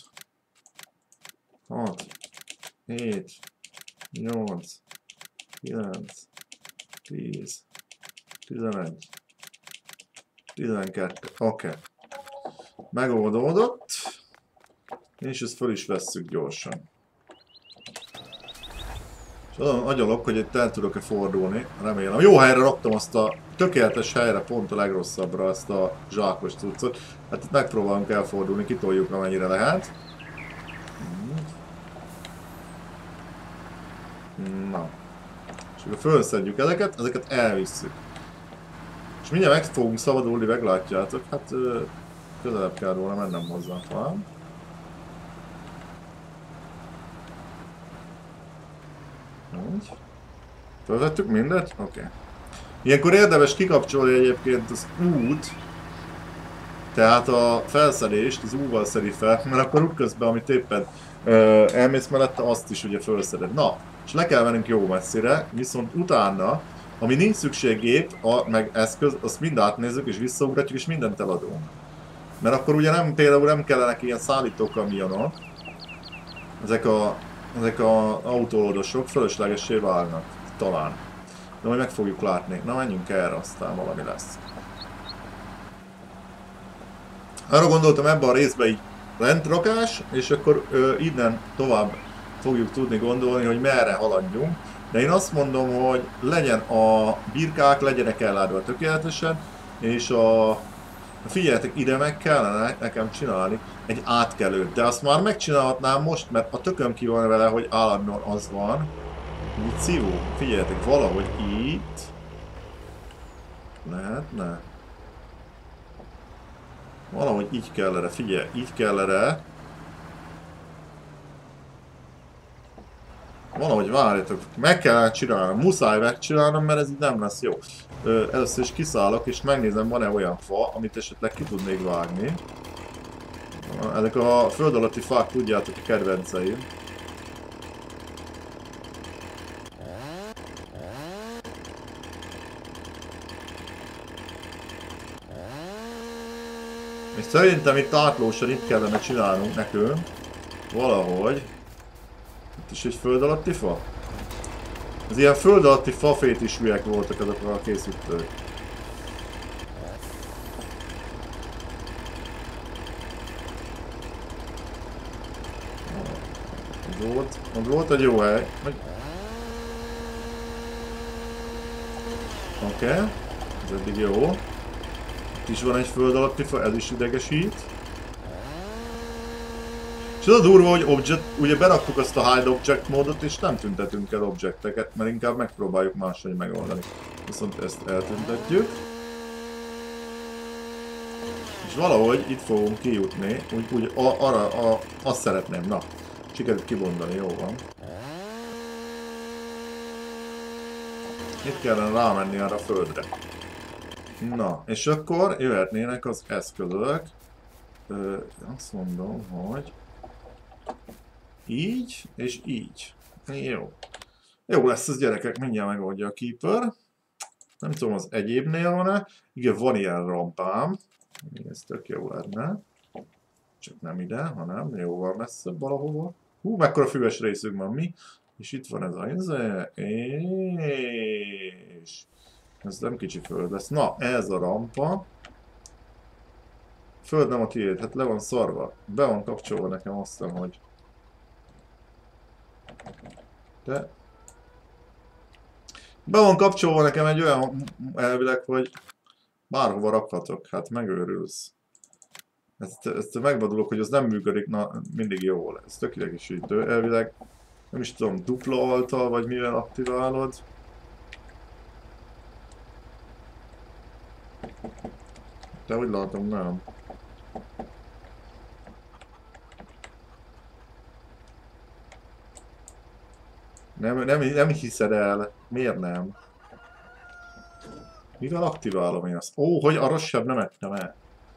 hat, hét, nyolc, kilenc, tíz, tizenegy, tizenkettő. Oké. Okay. Megoldódott. És ezt föl is vesszük gyorsan. És azon agyalok, hogy itt el tudok-e fordulni. Remélem. Jó helyre raktam azt a tökéletes helyre, pont a legrosszabbra ezt a zsákos cuccot. Hát itt megpróbálunk elfordulni, kitoljuk amennyire lehet. Na. És akkor fölszedjük ezeket, ezeket elvisszük. És mindjárt meg fogunk szabadulni, meglátjátok. Hát közelebb kell volna mennem hozzá talán. Fölvettük mindet? Oké. Okay. Ilyenkor érdemes kikapcsolni egyébként az út, tehát a felszedést, az U-val szedi fel, mert akkor útközben, amit éppen ö, elmész mellette, azt is ugye felszeded. Na, és le kell mennünk jó messzire, viszont utána, ami nincs szükség gép, a, meg eszköz, azt mind átnézzük és visszaugratjuk és mindent eladunk. Mert akkor ugye nem, például nem kellenek ilyen szállítókamionok, ezek a ezek az autólódosok fölöslegessé válnak, talán. De majd meg fogjuk látni. Na menjünk erre, aztán valami lesz. Arra gondoltam ebben a részben így rendrakás, és akkor ö, innen tovább fogjuk tudni gondolni, hogy merre haladjunk. De én azt mondom, hogy legyen a birkák, legyenek ellátva tökéletesen, és a... Figyeljetek, ide meg kellene nekem csinálni egy átkelőt, de azt már megcsinálhatnám most, mert a tököm ki van vele, hogy állandóan az van. Így szívó. Figyeljetek, valahogy itt... Lehetne? Valahogy így kell erre, figyelj, így kell erre. Valahogy várjatok, meg kellene csinálnom, muszáj megcsinálnom, mert ez így nem lesz jó. Ö, először is kiszállok és megnézem, van-e olyan fa, amit esetleg ki tudnék vágni. Ezek a föld alatti fák, tudjátok, a kedvenceim. És szerintem itt átlósan itt kellene csinálnunk nekünk. Valahogy. Itt is egy föld alatti fa? Ez ilyen föld alatti fafétisűek voltak ezek a készítők. Ott volt, ott volt egy jó hely. Oké. Okay. Ez eddig jó. Itt is van egy föld alatti fa, ez is idegesít. És az a durva, hogy object, ugye beraktuk azt a hide object módot, és nem tüntetünk el objecteket, mert inkább megpróbáljuk máshogy megoldani. Viszont ezt eltüntetjük. És valahogy itt fogunk kijutni, úgy, úgy arra, a, azt szeretném, na, sikerült kibondani, jó van. Itt kellene rámenni arra a földre. Na, és akkor jöhetnének az eszközök. Ö, azt mondom, hogy így, és így. Jó. Jó lesz ez, gyerekek, mindjárt megoldja a Keeper. Nem tudom, az egyébnél van-e. Igen, van ilyen rampám. Ez tök jó lenne. Csak nem ide, hanem jóval messzebb valahova. Hú, mekkora füves részünk van mi. És itt van ez a izé, és ez nem kicsi föld lesz. Na, ez a rampa. Föld nem a tiéd, hát le van szarva. Be van kapcsolva nekem, azt hiszem, hogy... De... Be van kapcsolva nekem egy olyan elvileg, hogy bárhova rakhatok, hát megőrülsz. Ezt, ezt megvadulok, hogy az nem működik, na mindig jól. Ez tök idegesítő. Elvileg nem is tudom, dupla altal, vagy mivel aktiválod. De úgy látom, nem. Nem, nem, nem hiszed el. Miért nem? Mivel aktiválom én azt? Ó, hogy a rosszabb nem ettem el.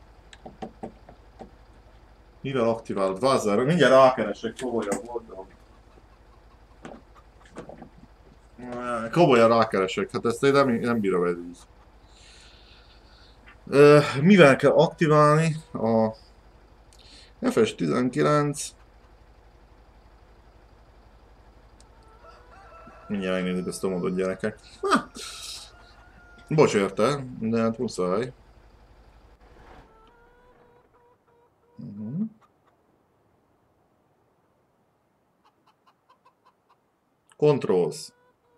Mivel aktiválod? Vazzar, mindjárt rákeresek, komolyan mondom. Komolyan rákeresek, hát ezt én nem, nem bírom ez így. Mivel kell aktiválni a F S tizenkilenc? Mindjárt megnézzük ezt a módot, gyerekek. Ha. Bocs érte, de hát muszáj. Uh-huh. Controls.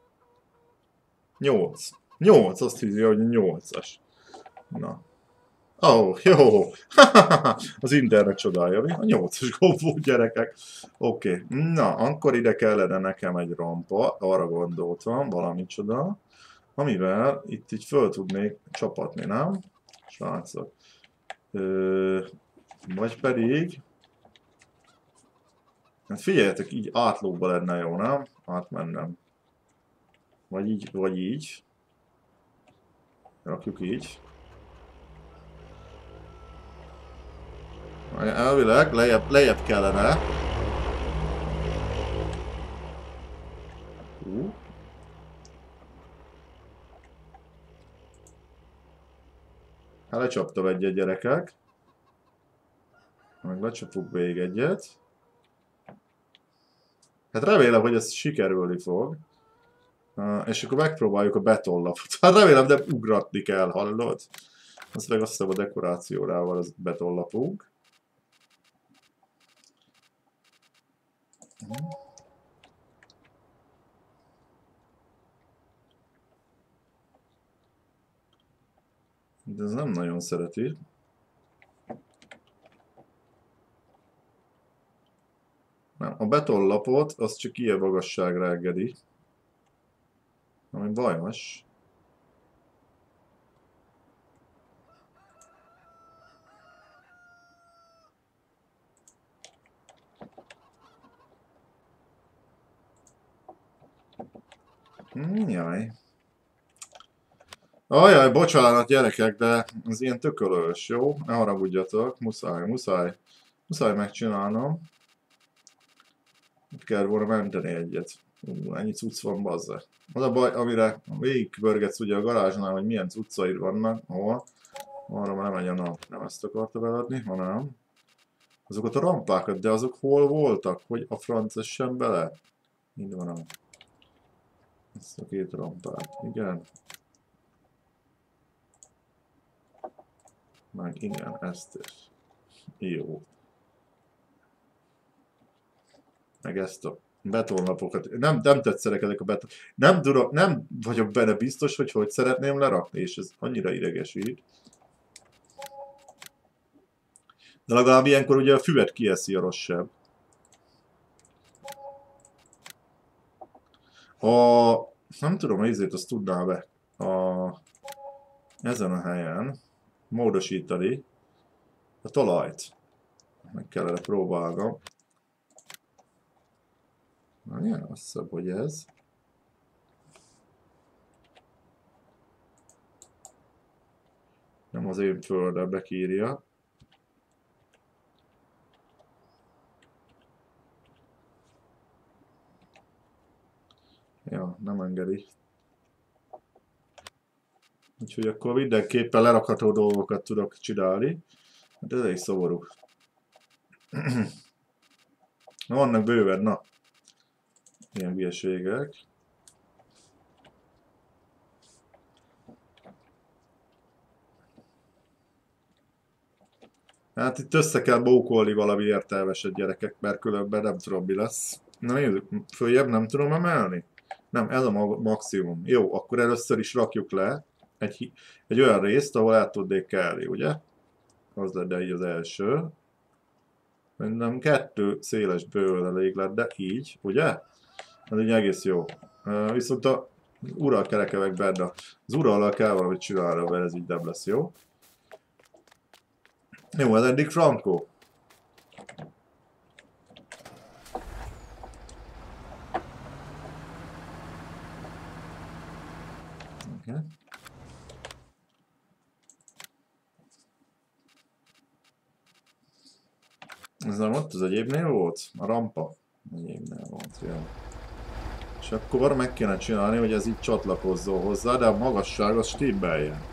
nyolc. nyolc, azt hiszi, hogy nyolcas. Na. Ó, oh, jó. Az internet csodája, mi? A nyolcas gombó, gyerekek. Oké. Okay. Na, akkor ide kellene nekem egy rampa. Arra gondoltam, valami csoda. Amivel itt így föl tudnék csapatni, nem? Srácok. Ö, vagy pedig... Hát figyeljetek, így átlóba lenne jó, nem? Átmennem. Vagy így, vagy így. Rakjuk így. Elvileg lejjebb, lejjebb kellene. Uh. Hát lecsaptam egyet, gyerekek. Meg lecsapunk még egyet. Hát remélem, hogy ez sikerülni fog. Uh, és akkor megpróbáljuk a betonlapot. Hát remélem, de ugratni kell, hallod? Azt meg azt hiszem a dekorációra van az betonlapunk. De ez nem nagyon szereti. Nem, a betonlapot az csak ilyen magasságra engedi. Ami bajos. Hmm, jaj. Ajaj, bocsánat gyerekek, de ez ilyen tökölős, jó? Ne haragudjatok, muszáj, muszáj, muszáj megcsinálnom. Itt kell volna menteni egyet. Ú, ennyi cucc van, bazza. Az a baj, amire végigpörgetsz ugye a garázsnál, hogy milyen cuccaid vannak, hol. Arra már nem megy a nap, nem ezt akarta beadni, hanem azokat a rampákat, de azok hol voltak, hogy a franc essen bele? Így van. Ezt a két rampát, igen. Meg igen, ezt is. Jó. Meg ezt a betonlapokat. Nem, nem tetszenek ezek a beton. Nem, tudom, nem vagyok benne biztos, hogy hogy szeretném lerakni, és ez annyira idegesít. De legalább ilyenkor ugye a füvet kieszi a rosszabb. A... Nem tudom, hogy ezért azt tudná be. A... Ezen a helyen módosítani a talajt. Meg kellene próbálnom. Na, ilyen azt hiszem, hogy ez. Nem az én földembe írja. Ja, nem engedi. Úgyhogy akkor mindenképpen lerakható dolgokat tudok csinálni. Hát ez elég szomorú. Na, vannak bőven, na. Ilyen hülyeségek. Hát itt össze kell bókolni valami értelmeset, gyerekek, mert különben nem tudom, mi lesz. Na nézzük, följebb nem tudom emelni? Nem, ez a maximum. Jó, akkor először is rakjuk le egy, egy olyan részt, ahol el tudnék kelni, ugye? Az lenne így az első. Nem, kettő széles bőven elég lett, de így, ugye? Ez így egész jó. Uh, viszont a urral kerekevek benne. Az urrallal kell valamit csinálni, mert ez így nem lesz jó. Jó, ez eddig Franco. Okay. Ez nem ott az egyébnél volt? A rampa? Egyébnél volt, jó. És akkor meg kéne csinálni, hogy ez így csatlakozzon hozzá, de a magasság az stimmeljen.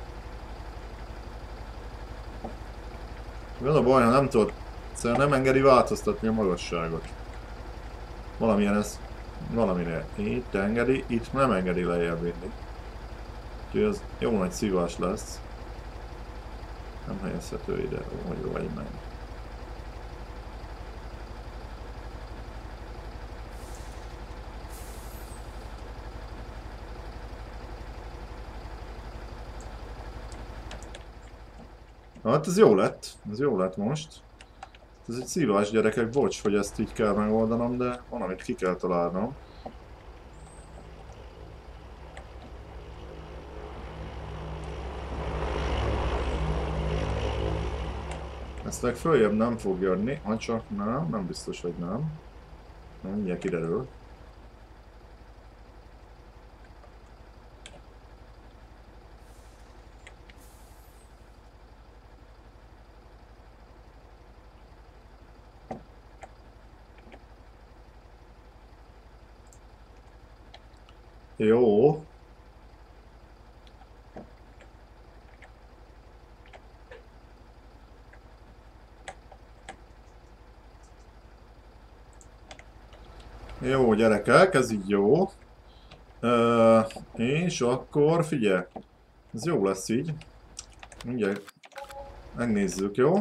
Mi az a baj, ha nem tudod, szóval nem engedi változtatni a magasságot. Valamilyen ez, valaminél itt engedi, itt nem engedi lejjebb vinni. Úgyhogy ez jó nagy szívás lesz. Nem helyezhető ide, hogy vagy meg. Hát ez jó lett, ez jó lett most. Ez egy szívás, gyerekek, bocs, hogy ezt így kell megoldanom, de valamit ki kell találnom. Ezt meg följebb nem fog jönni, ha csak nem, nem biztos, hogy nem. Mindjárt kiderül. Jó. Jó, gyerekek, ez így jó. Uh, és akkor figyelj, ez jó lesz így. Mindjárt megnézzük, jó?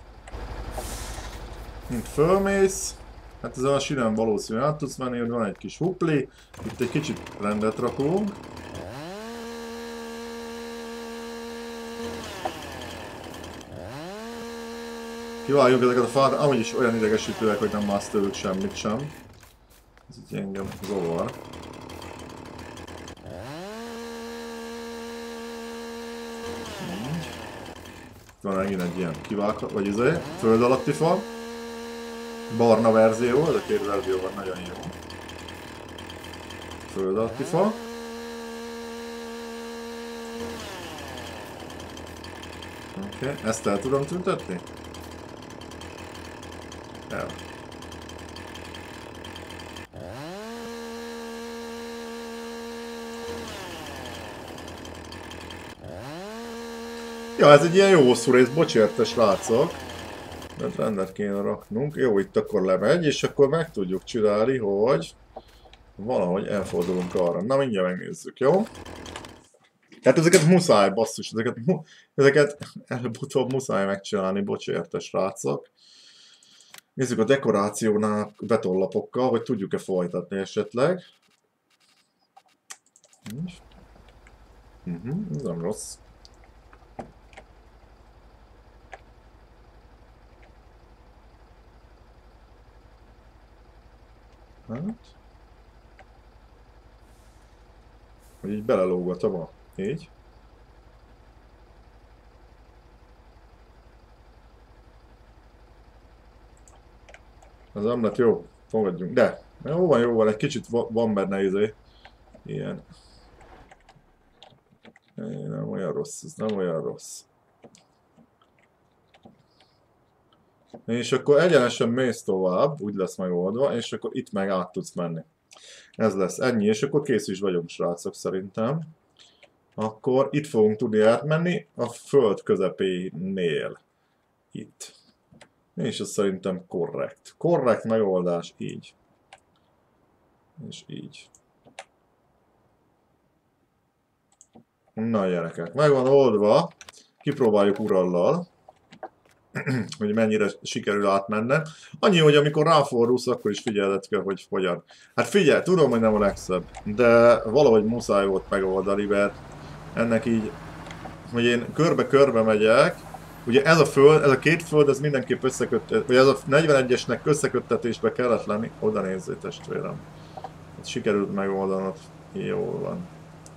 Mint fölmész. Hát ez a sinem valószínűleg át tudsz menni, hogy van egy kis hupli. Itt egy kicsit rendet rakunk. Kivágjuk ezeket a fát, amúgy is olyan idegesítőek, hogy nem mász tőlük semmit sem. Ez így engem zavar. Van megint egy ilyen kivághat, vagy izé, föld alatti fa. Barna verzió, ez a két verzió van nagyon jó. Föld alatti fa. Oké, okay. Ezt el tudom tüntetni? El. Ja, ez egy ilyen jó hosszú rész, bocs érte srácok. De rendet kéne raknunk. Jó, itt akkor lemegy, és akkor meg tudjuk csinálni, hogy valahogy elfordulunk arra. Na, mindjárt megnézzük, jó? Tehát ezeket muszáj, basszus, ezeket, ezeket előbb-utóbb muszáj megcsinálni, bocs érte srácok. Nézzük a dekorációnál betonlapokkal, hogy tudjuk-e folytatni esetleg. Uh-huh, ez nem rossz. Hát. Hogy így belelógatom a... Így. Ez nem lett jó. Fogadjunk. De. Jó van, jó van. Egy kicsit van benne izé. Ilyen. Nem olyan rossz. Ez nem olyan rossz. És akkor egyenesen mész tovább. Úgy lesz megoldva. És akkor itt meg át tudsz menni. Ez lesz ennyi. És akkor kész is vagyunk, srácok, szerintem. Akkor itt fogunk tudni átmenni a föld közepénél. Itt. És ez szerintem korrekt. Korrekt megoldás, így. És így. Na gyerekek, meg van oldva. Kipróbáljuk urallal. Hogy mennyire sikerül átmennem. Annyi, hogy amikor ráfordulsz, akkor is figyeled kell, hogy hogyan. Hát figyelj, tudom, hogy nem a legszebb, de valahogy muszáj volt megoldani, mert ennek így, hogy én körbe-körbe megyek, ugye ez a föld, ez a két föld, ez mindenképp összeköttet, vagy ez a negyvenegyesnek összeköttetésbe kellett lenni. Oda nézzél, testvérem. Hát sikerült megoldanod. Jól van.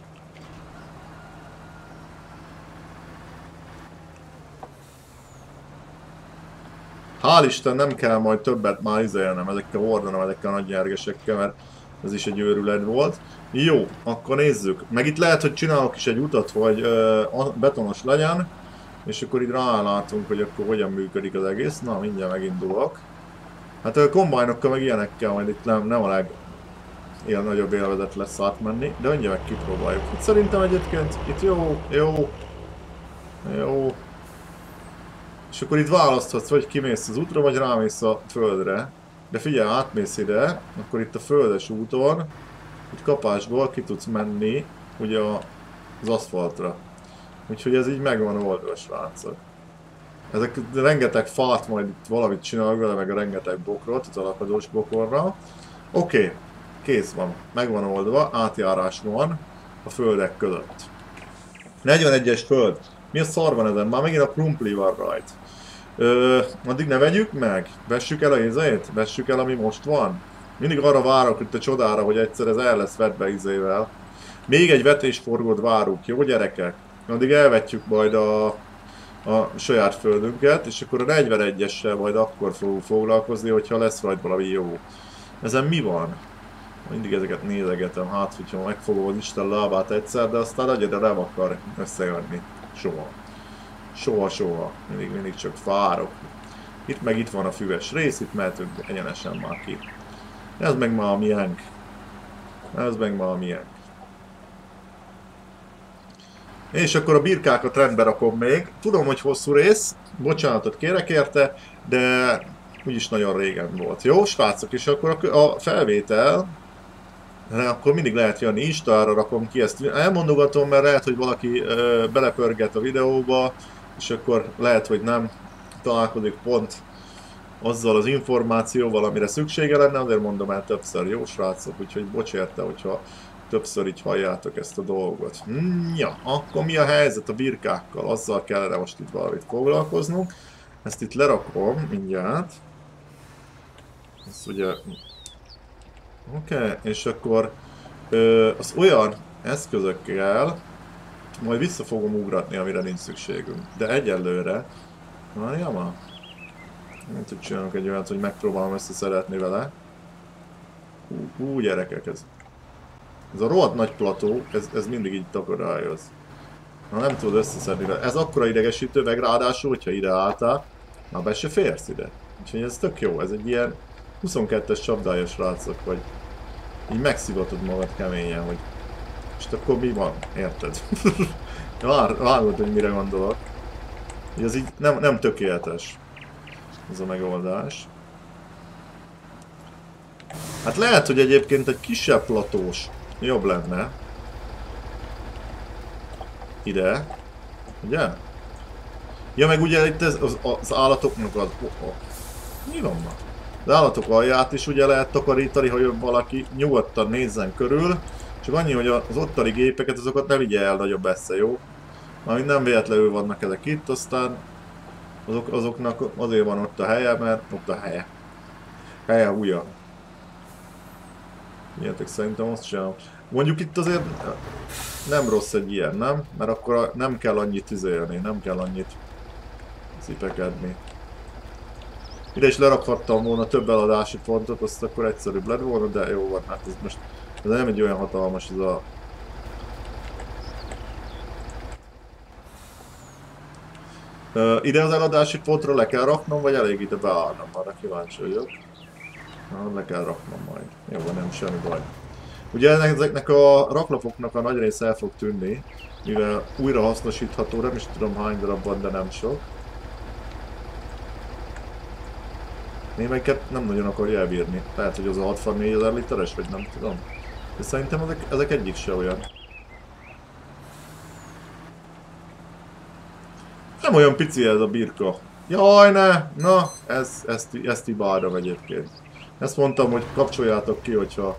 Hál' Isten nem kell majd többet már izélnem, ezekkel hordanom, ezekkel a nagy nyergesekkel, mert ez is egy őrület volt. Jó, akkor nézzük. Meg itt lehet, hogy csinálok is egy utat, hogy ö, betonos legyen, és akkor itt rálátunk, hogy akkor hogyan működik az egész. Na, mindjárt megindulok. Hát a kombájnokkal meg ilyenekkel majd itt nem, nem a leg ilyen nagyobb élvezet lesz átmenni, de mindjárt meg kipróbáljuk. Itt szerintem egyébként itt jó, jó, jó. És akkor itt választhatsz, vagy kimész az útra, vagy rámész a földre. De figyelj, átmész ide, akkor itt a földes úton, itt kapásból ki tudsz menni ugye az aszfaltra. Úgyhogy ez így megvan oldva, srácok. Ezek rengeteg fát, majd itt valamit csinálok vele, meg a rengeteg bokrot, az alapozós bokorra. Oké, okay, kész van, megvan oldva, átjárás van a földek között. negyvenegyes föld. Mi a szar van ezen? Már megint a krumpli van rajt. Ö, addig ne vegyük meg? Vessük el a izét? Vessük el, ami most van? Mindig arra várok itt a csodára, hogy egyszer ez el lesz vetve izével. Még egy vetésforgót várunk, jó gyerekek? Addig elvetjük majd a, a saját földünket, és akkor a negyvenegyessel majd akkor fogunk foglalkozni, hogyha lesz rajta valami jó. Ezen mi van? Mindig ezeket nézegetem, hát hogyha megfogom az Isten lábát egyszer, de aztán agyad nem akar összejönni. Soha. Soha, soha. Mindig, mindig csak fárok. Itt meg itt van a füves rész, itt mehetünk egyenesen már ki. Ez meg már a miénk. Ez meg már a miénk. És akkor a birkákat rendbe rakom még. Tudom, hogy hosszú rész, bocsánatot kérek érte, de úgyis nagyon régen volt. Jó, srácok, és akkor a felvétel, akkor mindig lehet jönni, Instára rakom ki ezt. Elmondogatom, mert lehet, hogy valaki ö, belepörget a videóba, és akkor lehet, hogy nem találkozik pont azzal az információval, amire szüksége lenne, azért mondom el többször, jó srácok, úgyhogy bocs érte, hogyha többször így halljátok ezt a dolgot. Ja, akkor mi a helyzet a birkákkal? Azzal kellene most itt valamit foglalkoznunk. Ezt itt lerakom mindjárt. Ez ugye... Oké, okay, és akkor ö, az olyan eszközökkel majd vissza fogom ugratni, amire nincs szükségünk. De egyelőre... Várjál már? Nem tud csinálunk egy olyat, hogy megpróbálom összeszeretni vele. Hú, hú gyerekek, ez... Ez a rohadt nagy plató, ez, ez mindig így takarályoz. Na nem tudod összeszedni vele. Ez akkora idegesítő, meg ráadásul, hogyha ide álltál, már be se férsz ide. Úgyhogy ez tök jó, ez egy ilyen huszonkettes csapdályos rácok, vagy így megszivatod magad keményen, hogy és akkor mi van, érted? Vár, várod, hogy mire gondolok. Hogy ez így nem, nem tökéletes, ez a megoldás. Hát lehet, hogy egyébként egy kisebb platós jobb lenne. Ide. Ugye? Ja, meg ugye itt ez, az, az állatoknak az... Oh, oh. Mi van ma? Az állatok alját is ugye lehet takarítani, ha jön valaki, nyugodtan nézzen körül. Csak annyi, hogy az ottani gépeket, azokat ne vigye el nagyobb messze, jó? Mert nem véletlenül vannak ezek itt, aztán azok, azoknak azért van ott a helye, mert ott a helye. Helye újja. Ilyetek szerintem azt sem. Mondjuk itt azért nem rossz egy ilyen, nem? Mert akkor nem kell annyit tüzelni, nem kell annyit szipekedni. Ide is lerakhattam volna több eladási pontot, azt akkor egyszerűbb lett volna, de jó van, hát ez most ez nem egy olyan hatalmas ez a... Uh, ide az eladási pontra le kell raknom, vagy elég ide beállnom? Arra kíváncsi vagyok. Na, le kell raknom majd. Jó, nem semmi baj. Ugye ezeknek a raklapoknak a nagy része el fog tűnni, mivel újra hasznosítható, nem is tudom hány darab van, de nem sok. Némelyiket nem nagyon akarja elbírni. Lehet, hogy az a hatvannégyezer literes, vagy nem tudom. De szerintem ezek, ezek egyik se olyan. Nem olyan pici ez a birka. Jaj, ne! Na, ez, ezt, ezt ibálom egyébként. Ezt mondtam, hogy kapcsoljátok ki, hogyha...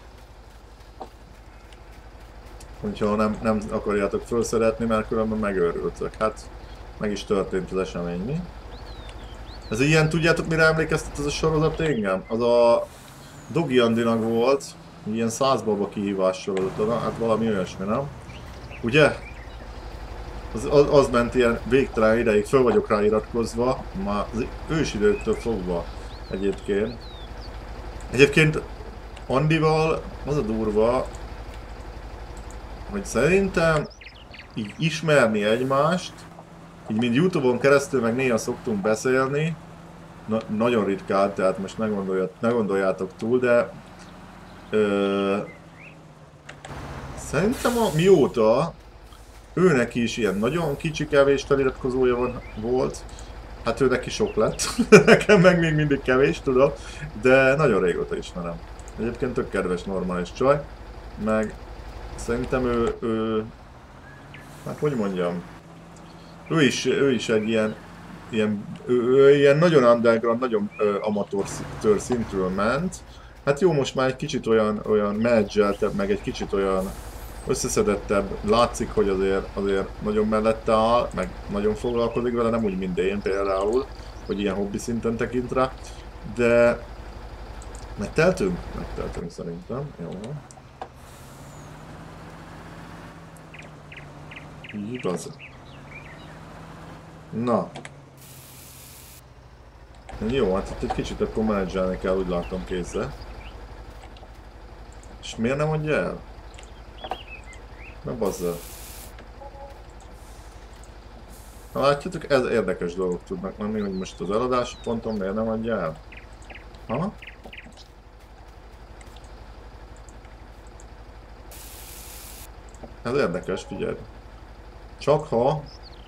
Hogyha nem, nem akarjátok felszeretni, mert különben megőrültök. Hát, meg is történt az esemény, mi? Ez ilyen, tudjátok mire emlékeztet ez a sorozat engem? Az a Dogi Andinak volt, ilyen száz baba kihívás sorozata, hát valami olyasmi, nem? Ugye? Az, az, az ment ilyen végtelen ideig, föl vagyok rá iratkozva, már az ősidőktől fogva egyébként. Egyébként Andival az a durva, hogy szerintem így ismerni egymást, így mint YouTube-on keresztül meg néha szoktunk beszélni, na, nagyon ritkán, tehát most ne, ne gondoljátok túl, de ö, szerintem a, mióta őnek is ilyen nagyon kicsi kevés feliratkozója van, volt, hát ő neki sok lett, nekem meg még mindig kevés, tudom, de nagyon régóta ismerem. Egyébként tök kedves, normális csaj, meg szerintem ő, ő hát hogy mondjam, Ő is, ő is egy ilyen, ilyen, ő, ő ilyen nagyon underground, nagyon ö, amatőr szintről ment. Hát jó, most már egy kicsit olyan, olyan menedzseltebb, meg egy kicsit olyan összeszedettebb. Látszik, hogy azért, azért nagyon mellette áll, meg nagyon foglalkozik vele, nem úgy, mint én például, hogy ilyen hobbi szinten tekint rá. De megteltünk? Megteltünk szerintem. Jó. Igaz. Na. Jó, hát itt egy kicsit akkor menedzselni kell, úgy látom kézzel. És miért nem adja el? Ne bazzal. Na látjátok, ez érdekes dolgok tudnak menni, hogy most az eladási ponton miért nem adja el? Ha? Ez érdekes, figyelj. Csak ha...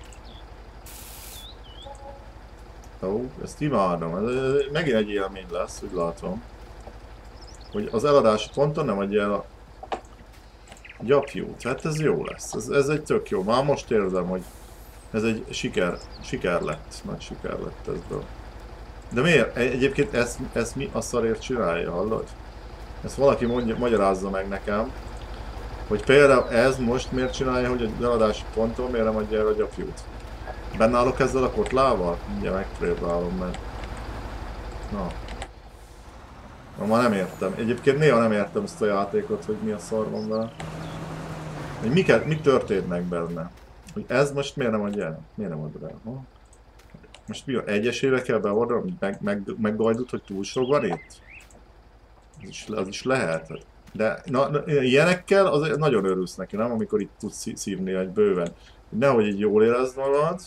Ó, ezt imádom, ez megint egy élmény lesz, úgy látom. Hogy az eladási ponton nem adja el a gyapjút, hát ez jó lesz, ez, ez egy tök jó, már most érzem, hogy ez egy siker, siker lett, nagy siker lett ezből. De miért? Egyébként ezt, ezt mi a szarért csinálja, hallod? Ezt valaki mondja, magyarázza meg nekem, hogy például ez most miért csinálja, hogy az eladási ponton miért nem adja el a gyapjút. Benne állok ezzel a kotlával? Ugye megpróbálom, mert... Na. Na, már nem értem. Egyébként néha nem értem ezt a játékot, hogy mi a szar van vele. Hogy miket, mi történnek benne? Hogy ez most miért nem adja el? Miért nem adja el? Ha? Most mi a egyesével kell beoldani? Meg, meg, meggajdult, hogy túl sok van itt? Az is, az is lehet. De na, na, ilyenekkel az nagyon örülsz neki, nem? Amikor itt tudsz szívni egy bőven. Nehogy így jól érezd magad.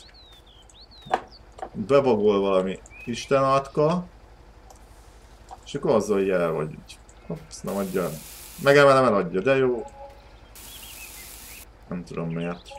Bebagol valami Isten átka. És akkor azzal, hogy el vagy így. Hopp, ezt nem adja. Megemelem, eladja, de jó. Nem tudom miért.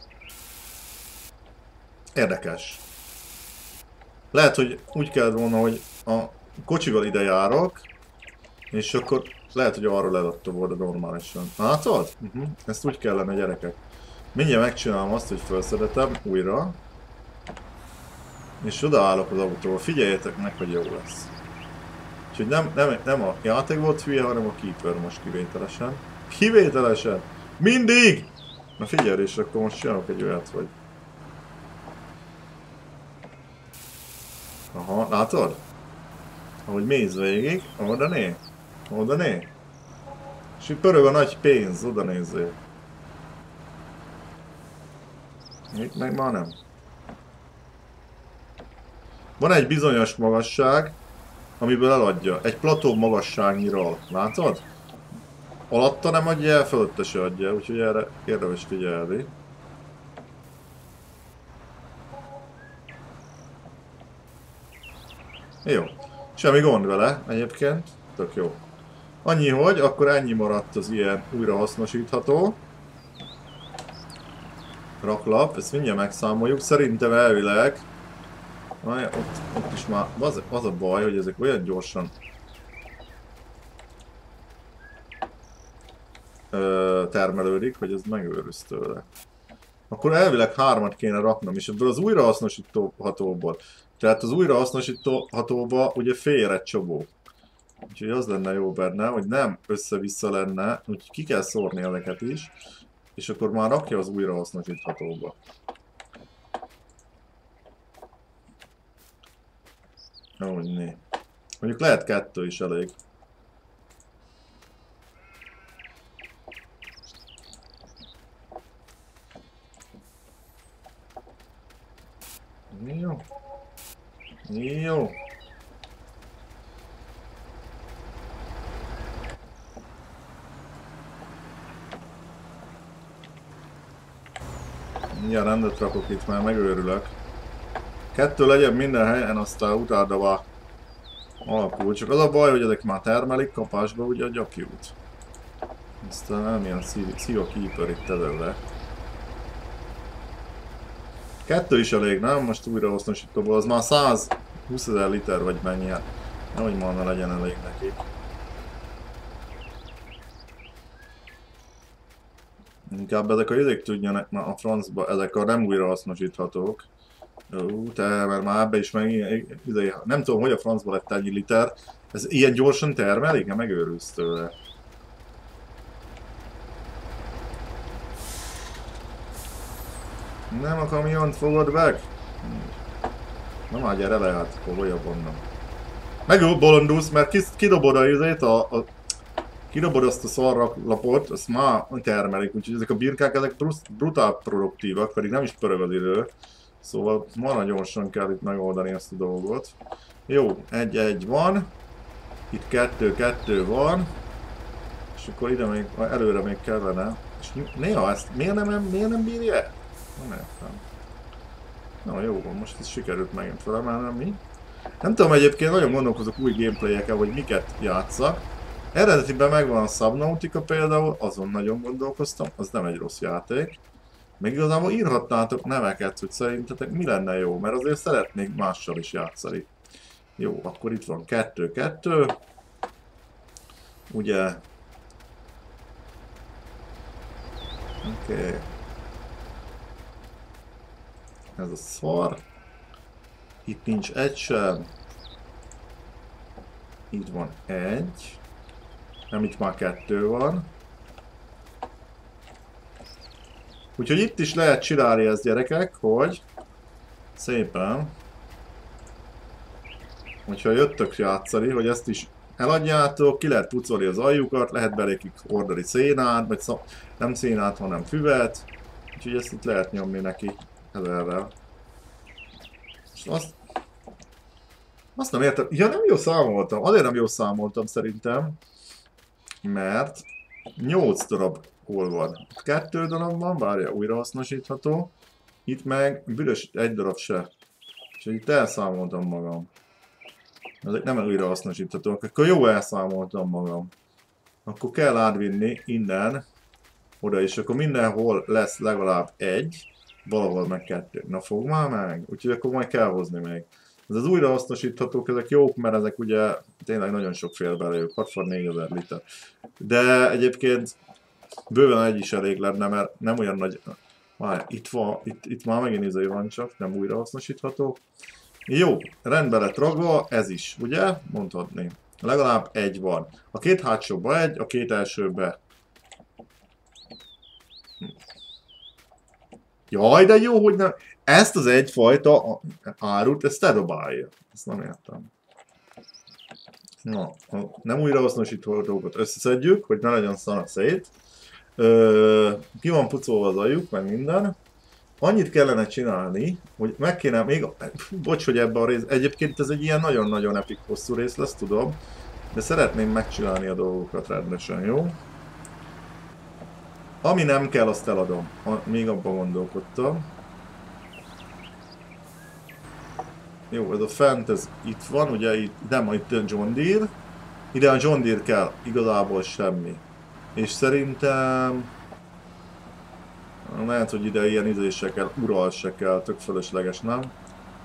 Érdekes. Lehet, hogy úgy kellett volna, hogy a kocsival ide járok, és akkor lehet, hogy arról eladta volna normálisan. Látod? Uh-huh. Ezt úgy kellene, gyerekek. Mindjárt megcsinálom azt, hogy felszedetem újra. És odaállok az autóval. Figyeljetek meg, hogy jó lesz. Úgyhogy nem, nem, nem a játék volt hülye, hanem a keeper most kivételesen. Kivételesen! Mindig! Na figyelj, és akkor most csinálok egy olyat, hogy... Aha, látod? Ahogy mész végig, oda né, oda né. És itt pörög a nagy pénz, oda nézzél. Itt meg már nem. Van egy bizonyos magasság, amiből eladja. Egy plató magasságnyiról. Látod? Alatta nem adja el, fölötte se adja, úgyhogy erre érdemes figyelni. Jó. Semmi gond vele egyébként. Tök jó. Annyi, hogy akkor ennyi maradt az ilyen újrahasznosítható raklap. Ezt mindjárt megszámoljuk. Szerintem elvileg ott, ott is már az, az a baj, hogy ezek olyan gyorsan ö, termelődik, hogy ez megőröz tőle. Akkor elvileg hármat kéne raknom, és ebből az újrahasznosíthatóból. Tehát az újrahasznosíthatóba ugye fér egy csobó. Úgyhogy az lenne jó benne, hogy nem össze-vissza lenne, úgyhogy ki kell szórni ezeket is, és akkor már rakja az újrahasznosíthatóba. Ahogy né. Mondjuk lehet kettő is elég. Jó. Jó. Mindjárt rendet rakok itt, már megőrülök. Kettő legyen minden helyen, aztán utána alakul. Csak az a baj, hogy ezek már termelik kapásba ugye a gyapjút. Aztán nem ilyen Sea Keeper itt előre. Kettő is elég, nem? Most újrahasznosítóból, az már százhúszezer liter vagy mennyi, hát nehogy már ne legyen elég neki. Inkább ezek a izék tudjanak már a francba, ezek a nem újrahasznosíthatók. Ú, te, mert már ebbe is meg izé, nem tudom, hogy a francba lett ennyi liter. Ez ilyen gyorsan termelik? Hát megőrülsz tőle. Nem a kamiont fogod meg? Na már gyere le, hát akkor olyabb onnan. Megbolondulsz, mert kidobod a izét, a, a, kidobod azt a szarraklapot, azt már termelik, úgyhogy ezek a birkák ezek brutál produktívak, pedig nem is pörög az idő. Szóval marha gyorsan kell itt megoldani ezt a dolgot. Jó, egy-egy van. Itt kettő-kettő van. És akkor ide még, előre még kellene. És néha ezt miért nem, miért nem bírja? Nem értem. Na jó van, most ez sikerült megint felemelnem, mi? Nem tudom, egyébként nagyon gondolkozok új gameplayekkel, hogy miket játsszak. Eredetiben megvan a Subnautica például, azon nagyon gondolkoztam, az nem egy rossz játék. Még igazából írhatnátok neveket, hogy szerintetek mi lenne jó, mert azért szeretnék mással is játszani. Jó, akkor itt van kettő-kettő. Ugye... Oké. Okay. Ez a szar. Itt nincs egy sem. Itt van egy. Nem, itt már kettő van. Úgyhogy itt is lehet csinálni ezt, gyerekek, hogy szépen, hogyha jöttök játszani, hogy ezt is eladjátok, ki lehet pucolni az aljukat, lehet belékik ordani szénát, vagy szó, nem szénát, hanem füvet, úgyhogy ezt itt lehet nyomni neki ezerrel. És azt, azt nem értem, ja nem jó számoltam, azért nem jó számoltam szerintem, mert nyolc darab hol van. Kettő darab van, várja, újrahasznosítható. Itt meg büdös egy darab se. Úgyhogy itt elszámoltam magam. Ezek nem újrahasznosíthatóak. Akkor jó, elszámoltam magam. Akkor kell átvinni innen oda, és akkor mindenhol lesz legalább egy, valahol meg kettő. Na fog már meg? Úgyhogy akkor majd kell hozni még. Ez az újrahasznosíthatók, ezek jók, mert ezek ugye tényleg nagyon sok fél belőlük, hatvan-négyezer liter. De egyébként bőven egy is elég lenne, mert nem olyan nagy... Várj, itt van, itt, itt már megint izé van csak, nem újrahasznosítható. Jó, rendbe lett ragva, ez is, ugye? Mondhatni. Legalább egy van. A két hátsóba egy, a két elsőbe. Jaj, de jó, hogy nem... Ezt az egyfajta árut, ezt te dobálja. Ezt nem értem. Na, nem újrahasznosítható dolgokat összeszedjük, hogy ne legyen szana szét. Ö, ki van pucolva az ajuk, meg minden. Annyit kellene csinálni, hogy meg kéne még... Bocs, hogy ebben a rész... Egyébként ez egy ilyen nagyon-nagyon epik hosszú rész lesz, tudom. De szeretném megcsinálni a dolgokat rendesen, jó? Ami nem kell, azt eladom. Még abban gondolkodtam. Jó, ez a fent, ez itt van, ugye itt, nem, itt a John Deere. Ide a John Deere kell, igazából semmi. És szerintem... Lehet, hogy ide ilyen izése kell, ural se kell, tök fölösleges, nem?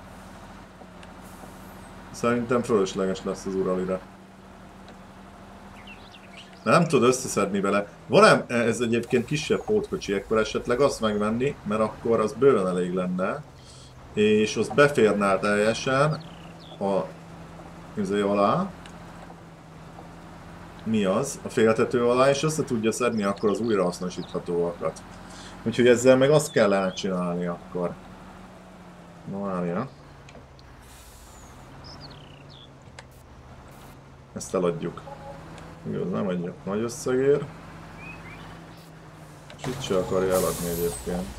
Szerintem fölösleges lesz az ural ide. Nem tudod összeszedni vele. Van-e ez egyébként kisebb pótkocsi, akkor esetleg azt megvenni, mert akkor az bőven elég lenne. És az beférnál teljesen a izé alá. Mi az? A féltető alá, és össze tudja szedni akkor az újrahasznosíthatóakat. Úgyhogy ezzel meg azt kellene csinálni akkor. Na várja. Ezt eladjuk. Igaz, nem adja nagy összegér. És itt se akarja eladni egyébként.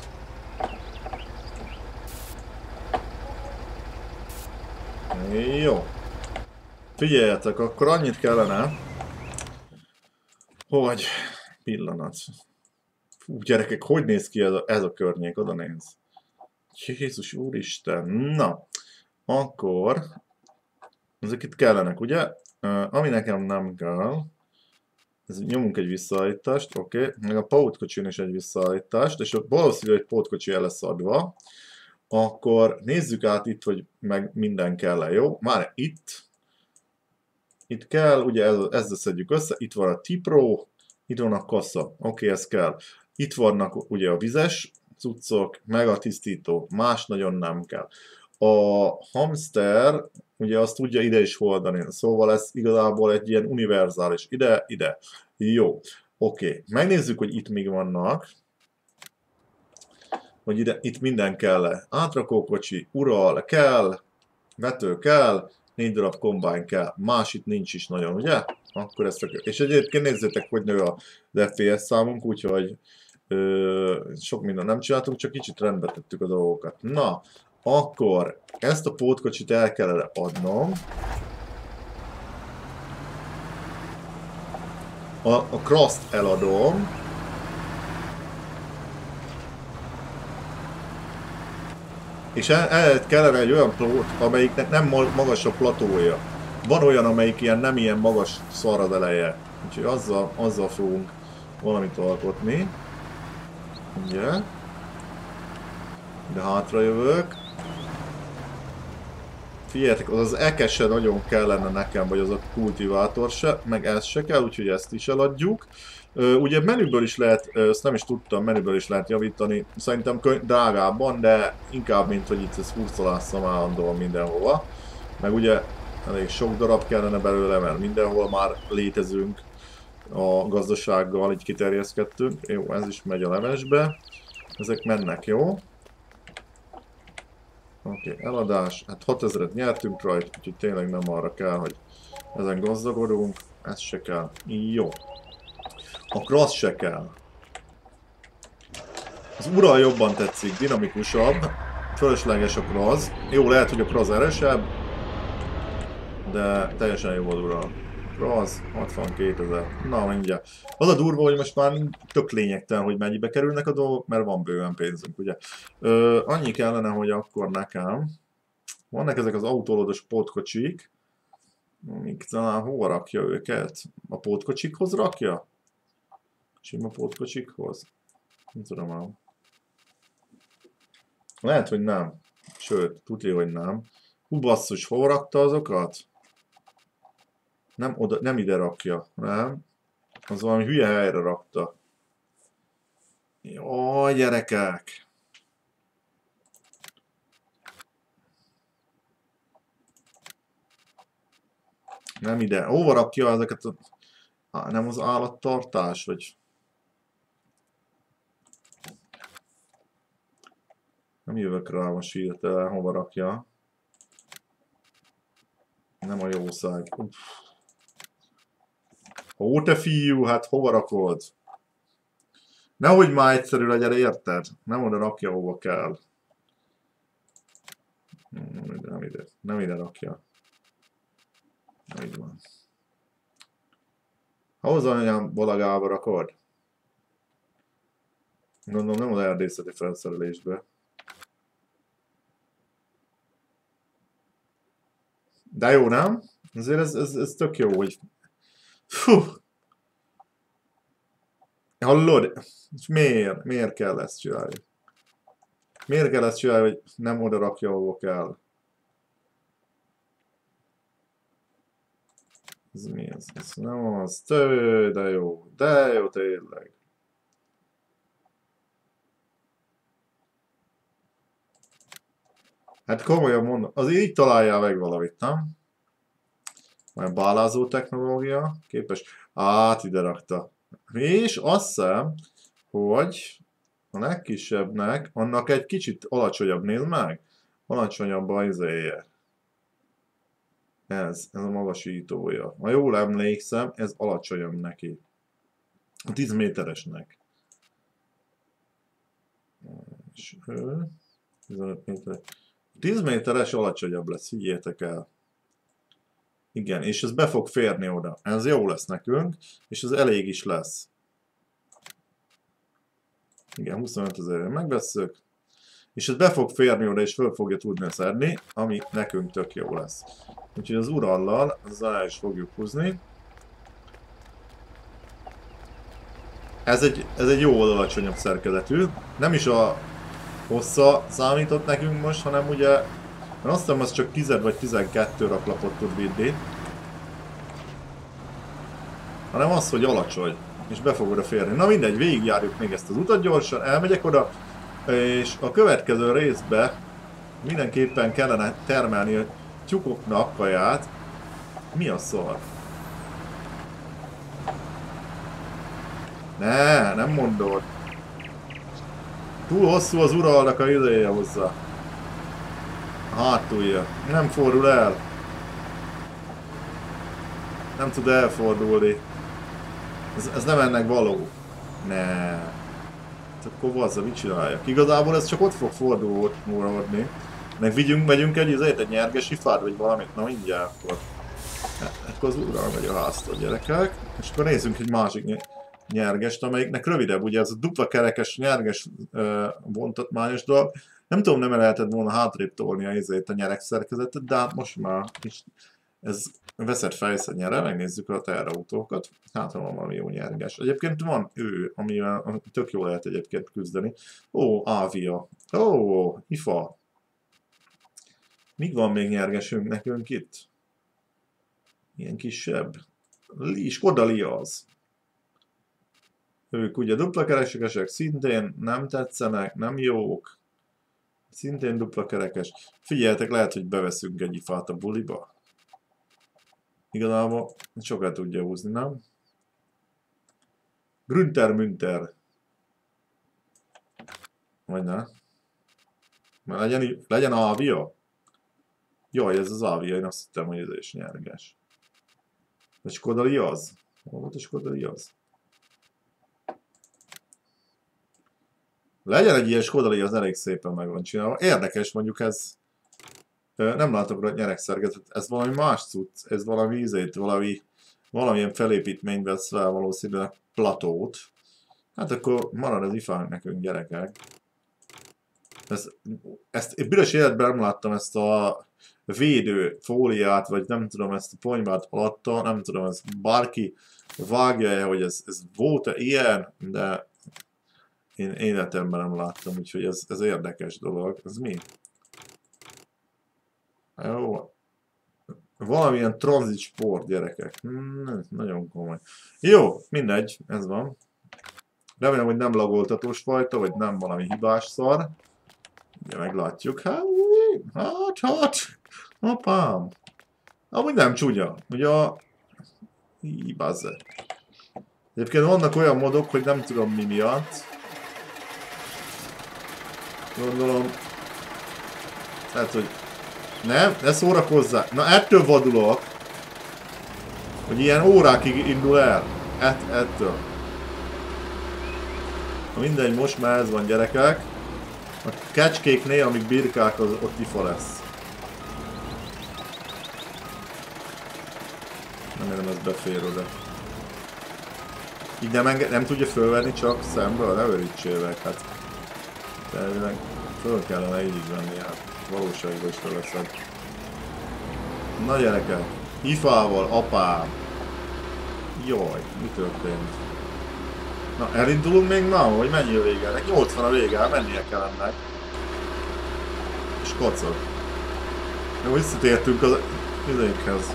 Jó. Figyeljetek, akkor annyit kellene, hogy... Pillanat. Fú, gyerekek, hogy néz ki ez a, ez a környék? Oda néz. Jézus úristen. Na, akkor... Ezek itt kellenek, ugye? Uh, ami nekem nem kell... Ez, nyomunk egy visszaállítást, oké. Okay. Meg a pótkocsin is egy visszaállítást, és valószínű, hogy pótkocsi el lesz adva. Akkor nézzük át itt, hogy meg minden kell-e, jó? Már itt. Itt kell, ugye ezzel szedjük össze, itt van a T-Pro, itt van a kassa, oké, okay, ez kell. Itt vannak ugye a vizes cuccok, meg a tisztító, más nagyon nem kell. A hamster, ugye azt tudja ide is hordani, szóval ez igazából egy ilyen univerzális, ide, ide. Jó, oké, okay. Megnézzük, hogy itt még vannak. Hogy ide, itt minden kell-e. Átrakókocsi, ural kell, vető kell, négy darab kombány kell, más itt nincs is nagyon, ugye? Akkor ezt a... És egyébként nézzétek, hogy nő az ef pé es számunk, úgyhogy ö, sok minden nem csináltunk, csak kicsit rendbe tettük a dolgokat. Na, akkor ezt a pótkocsit el kellene adnom. A, a crust eladom. És el, el kellene egy olyan plót, amelyiknek nem magas a platója. Van olyan, amelyik ilyen nem ilyen magas szar az eleje. Úgyhogy azzal, azzal fogunk valamit alkotni. Ugye? De hátra jövök. Figyeljetek, az az ekes se nagyon kellene nekem, vagy az a kultivátor se, meg ez se kell, úgyhogy ezt is eladjuk. Ugye menüből is lehet, ezt nem is tudtam, menüből is lehet javítani, szerintem drágábban, de inkább, mint hogy itt ezt hurcolásszam állandóan mindenhova. Meg ugye elég sok darab kellene belőle, mert mindenhol már létezünk a gazdasággal, így kiterjeszkedtünk. Jó, ez is megy a levesbe. Ezek mennek, jó? Oké, okay, eladás. Hát hatezret nyertünk rajta, úgyhogy tényleg nem arra kell, hogy ezen gazdagodunk. Ez se kell. Jó. A cross se kell. Az ural jobban tetszik, dinamikusabb. Fölösleges a cross. Jó, lehet, hogy a cross erősebb, de teljesen jó az ural. Cross, hatvankétezer. Na, mindjárt. Az a durva, hogy most már tök lényegtelen, hogy mennyibe kerülnek a dolgok, mert van bőven pénzünk, ugye. Ö, annyi kellene, hogy akkor nekem... Vannak ezek az autólódos pótkocsik. Mik talán hova rakja őket? A pótkocsikhoz rakja? Sima pótkocsikhoz? Nem tudom ám. Lehet, hogy nem. Sőt, tudja, hogy nem. Hú, basszus, hol rakta azokat? Nem, oda, nem ide rakja, nem? Az valami hülye helyre rakta. Jaj, gyerekek! Nem ide. Hova rakja ezeket a... Á, nem az állattartás, vagy... Nem jövök rá most hirtelen, hova rakja. Nem a jószág. Uff. Ó, te fiú, hát hova rakod? Nehogy már egyszerű legyen, érted? Nem oda rakja, hova kell. Nem ide, nem ide, nem ide rakja. Nem így van. Ahhoz olyan balagába rakod? Gondolom nem az erdészeti felszerelésbe. De jó, nem? Azért ez, ez, ez tök jó, hogy... Fú! Hallod? És miért? Miért kell ezt csinálni? Miért kell ezt csinálni, hogy nem oda rakja, ahol kell? Ez mi ez? Ez nem az. Tő, de jó. De jó, tényleg. Hát komolyan mondom, az így találjál meg valamit, nem? Olyan bálázó technológia, képes. Át ide rakta. És azt hiszem, hogy a legkisebbnek, annak egy kicsit alacsonyabb, nézd meg. Alacsonyabb az izéje. Ez, ez a magasítója. Ha jól emlékszem, ez alacsonyabb neki. A tíz méteresnek. És ő, tizenöt méteres. tíz méteres alacsonyabb lesz, higgyétek el. Igen, és ez be fog férni oda. Ez jó lesz nekünk, és ez elég is lesz. Igen, huszonöt ezerért megvesszük. És ez be fog férni oda, és föl fogja tudni szedni, ami nekünk tök jó lesz. Úgyhogy az urallal, ezzel el is fogjuk húzni. Ez egy, ez egy jó alacsonyabb szerkezetű. Nem is a hossza számított nekünk most, hanem ugye... Mert azt hiszem, az csak tíz vagy tizenkettő raklapot tud vinni. Hanem az, hogy alacsony. És be fog oda férni. Na mindegy, végigjárjuk még ezt az utat gyorsan, elmegyek oda. És a következő részbe mindenképpen kellene termelni a tyúkoknak kaját. Mi a szar? Ne, nem mondod. Túl hosszú az uralnak a idejé hozzá. Hátulja. Nem fordul el. Nem tud elfordulni. Ez, ez nem ennek való. Ne. Akkor vazza, mit csináljak? Igazából ez csak ott fog fordulni. Meg vigyünk, megyünk egy azért egy nyerges ifát, vagy valamit. Na mindjárt akkor. Akkor az ural megy a háztól, gyerekek. És akkor nézzünk egy másik nyergest, amelyiknek rövidebb. Ugye ez a dupla kerekes, nyerges uh, vontatmányos dolog. Nem tudom, nem lehetett volna hátrébb tolni a izét, a nyereg szerkezetet, de hát most már is ez veszett fejsze nyere, megnézzük a terrautókat. Hát van valami jó nyerges. Egyébként van ő, amivel tök jól lehet egyébként küzdeni. Ó, Avia. Ó, Ifa. Míg van még nyergesünk nekünk itt? Ilyen kisebb. Skoda Liaz. Ők ugye dupla kerekesek, szintén nem tetszenek, nem jók. Szintén dupla kerekes. Figyeljetek, lehet, hogy beveszünk egy ifát a buliba. Igazából sokat tudja húzni, nem? Grünter Münter. Vagy ne? Mert legyen, legyen Avia? Jaj, ez az Avia, én azt hittem, hogy ez is nyerges. Vagy Skoda Liaz? Hol volt a Skoda Liaz? Legyen egy ilyen Skoda Liaz, elég szépen meg van csinálva. Érdekes, mondjuk ez... Nem látok rá nyeregszergetet, ez valami más cucc, ez valami ízét, valami, valamilyen felépítményt vesz fel valószínűleg platót. Hát akkor marad az ifánk nekünk, gyerekek. Ez, ezt, én büdös életben nem láttam ezt a védő fóliát, vagy nem tudom, ezt a ponybát alatta, nem tudom, ez bárki vágja-e, hogy ez, ez volt-e ilyen, de én életemben nem láttam, úgyhogy ez, ez érdekes dolog. Ez mi? Jó. Valamilyen tranzit sport, gyerekek. Hmm, nagyon komoly. Jó, mindegy, ez van. Remélem, hogy nem lagoltatós fajta, vagy nem valami hibás szar. Ugye meglátjuk. Hát, hát, hát. Apám. Amúgy nem csúnya. Ugye a... Így, bazze. Egyébként vannak olyan modok, hogy nem tudom mi miatt. Gondolom... Hát, hogy... Nem, ne szórakozzál. Na ettől vadulok. Hogy ilyen órákig indul el. Ett, ettől. Na mindegy, most már ez van gyerekek. A kecskéknél, amik birkák, az ott ifa lesz. Nem érem, ez befér oda. Így nem, enged, nem tudja fölvenni csak szemből, ne örítsél meg, hát. Tervileg föl kellene így venni, hát valóságban is fölveszed. Na gyerekek, ifával, apám. Jaj, mi történt? Na, elindulunk még ma, vagy mennyi a vége? nyolcvan a vége, mennie kell ennek. És kocog. Jó, visszatértünk az izékhez.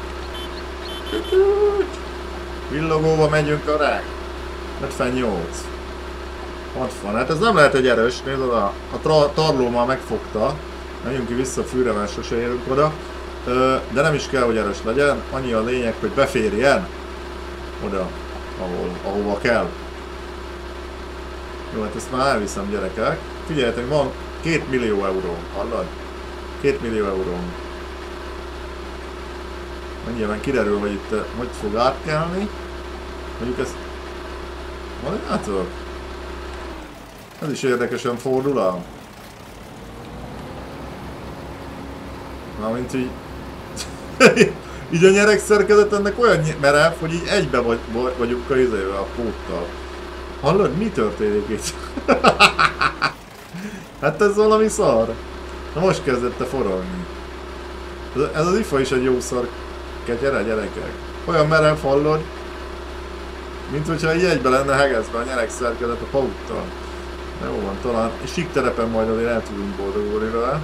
Villogóba megyünk a rák. ötvennyolc. hatvan. Hát ez nem lehet egy erős, nézd oda. A tarló már megfogta. Menjünk ki vissza a fűre, mert sose érünk oda. De nem is kell, hogy erős legyen. Annyi a lényeg, hogy beférjen oda, ahol, ahova kell. Jó, hát ezt már elviszem, gyerekek. Figyeljetek, van két millió euró, hallod? két millió euró. Nyilván kiderül, hogy itt hogy fog átkelni. Mondjuk ezt... Mondjátok? Ez is érdekesen fordul ám. Mármint így... így a nyerek szerkezet ennek olyan merev, hogy így egybe vagy, vagyunk a izével, a póttal. Hallod, mi történik itt? Hát ez valami szar. Na most kezdette forogni. Ez, ez az ifa is egy jó szar ketyere, gyerekek. Olyan merev, hallod? Mint hogyha így egybe lenne hegezve a nyerek szerkezet a pauttal. Jó van, talán sík terepen majd azért el tudunk boldogulni vele.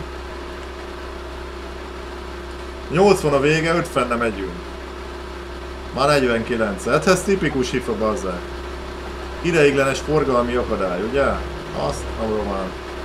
nyolcvan a vége, ötvenre megyünk. Már negyvenkilenc. Hát ez tipikus hifa, bazzák. Ideiglenes forgalmi akadály, ugye? Azt nem román.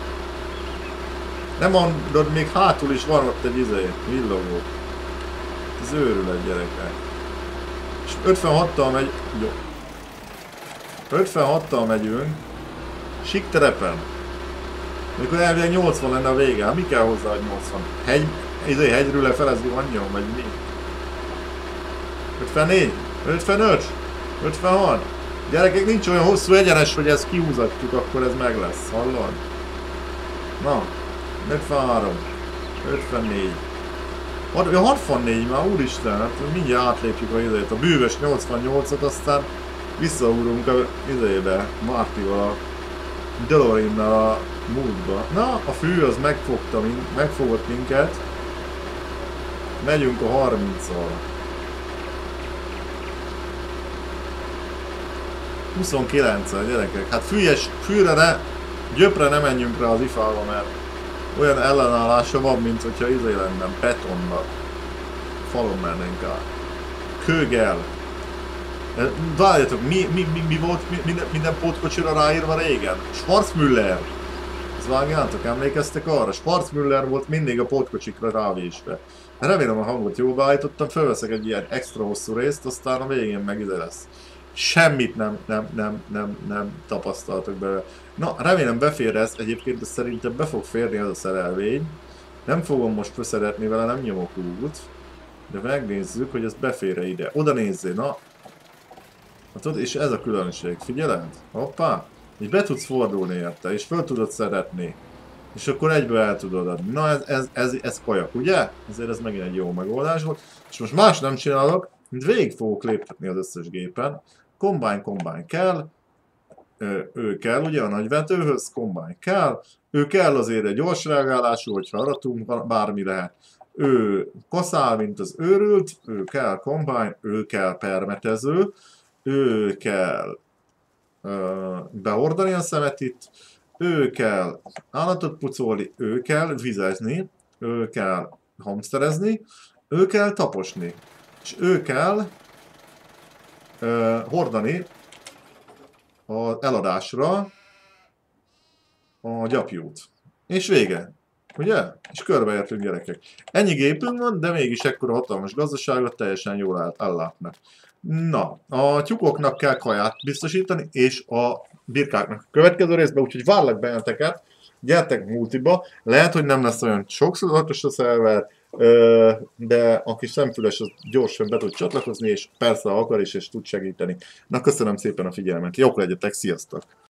Nem mondod, még hátul is van ott egy izé, villogó. Ez őrület, gyerekek. És ötvenhattal megy... Jó. ötvenhattal megyünk. Sík terepen. Mikor elvileg nyolcvan lenne a vége, mi kell hozzá, hogy nyolcvan? Hegy... Izé, hegyről lefelé zuhanjon, vagy mi? ötvennégy? ötvenöt? ötvenhat? Gyerekek, nincs olyan hosszú egyenes, hogy ezt kihúzatjuk, akkor ez meg lesz, hallod? Na, ötvenhárom, ötvennégy. hatvannégy már, úristen, hát mindjárt átlépjük a izét, a bűvös nyolcvannyolcat, aztán visszaúrunk a izébe, Martival, a DeLorean-nal a múltba. Na, a fű az megfogta, megfogott minket. Megyünk a harminccal. huszonkilenccel, gyerekek. Hát fűes, fűre ne, gyöpre ne menjünk rá az ifába, mert olyan ellenállása van, mint hogyha izé lenne, betonba. Falon mennénk át. Kőgel. Várjatok, mi, mi, mi, mi volt mi, minden, minden pótkocsira ráírva régen? Schwarzmüller. Ezt vágjátok, emlékeztek arra? Schwarzmüller volt mindig a pótkocsikra rávésve. Remélem a hangot jól beállítottam, felveszek egy ilyen extra hosszú részt, aztán a végén meg ide lesz. Semmit nem, nem, nem, nem, nem tapasztaltok belőle. Na, remélem befér ez, egyébként de szerintem be fog férni ez a szerelvény. Nem fogom most fölszeretni vele, nem nyomok út. De megnézzük, hogy ez befér-e ide. Oda nézzél, na. Hát, és ez a különbség, figyeled? Hoppá! Így be tudsz fordulni érte, és föl tudod szeretni. És akkor egyből el tudod adni. Na ez, ez, ez, ez kajak, ugye? Ezért ez megint egy jó megoldás volt. És most más nem csinálok, mint végig fogok léptetni az összes gépen. Combine, combine kell. Ő, ő kell, ugye a nagyvetőhöz, combine kell. Ő kell azért egy gyors reagálású, hogyha aratunk, bármi lehet. Ő kaszál, mint az őrült. Ő kell combine, ő kell permetező. Ő kell uh, behordani a szemet itt. Ő kell állatot pucolni, ő kell vizezni, ő kell hamsterezni, ő kell taposni, és ő kell uh, hordani az eladásra a gyapjút. És vége. Ugye? És körbeértünk gyerekek. Ennyi gépünk van, de mégis ekkora hatalmas gazdaságot teljesen jól ellátnak. Na, a tyúkoknak kell kaját biztosítani, és a birkáknak a következő részben, úgyhogy várlak benneteket, gyertek multiba, lehet, hogy nem lesz olyan sokszoratos a szerver, de aki szemfüles, az gyorsan be tud csatlakozni, és persze, ha akar is, és tud segíteni. Na, köszönöm szépen a figyelmet, jók legyetek, sziasztok!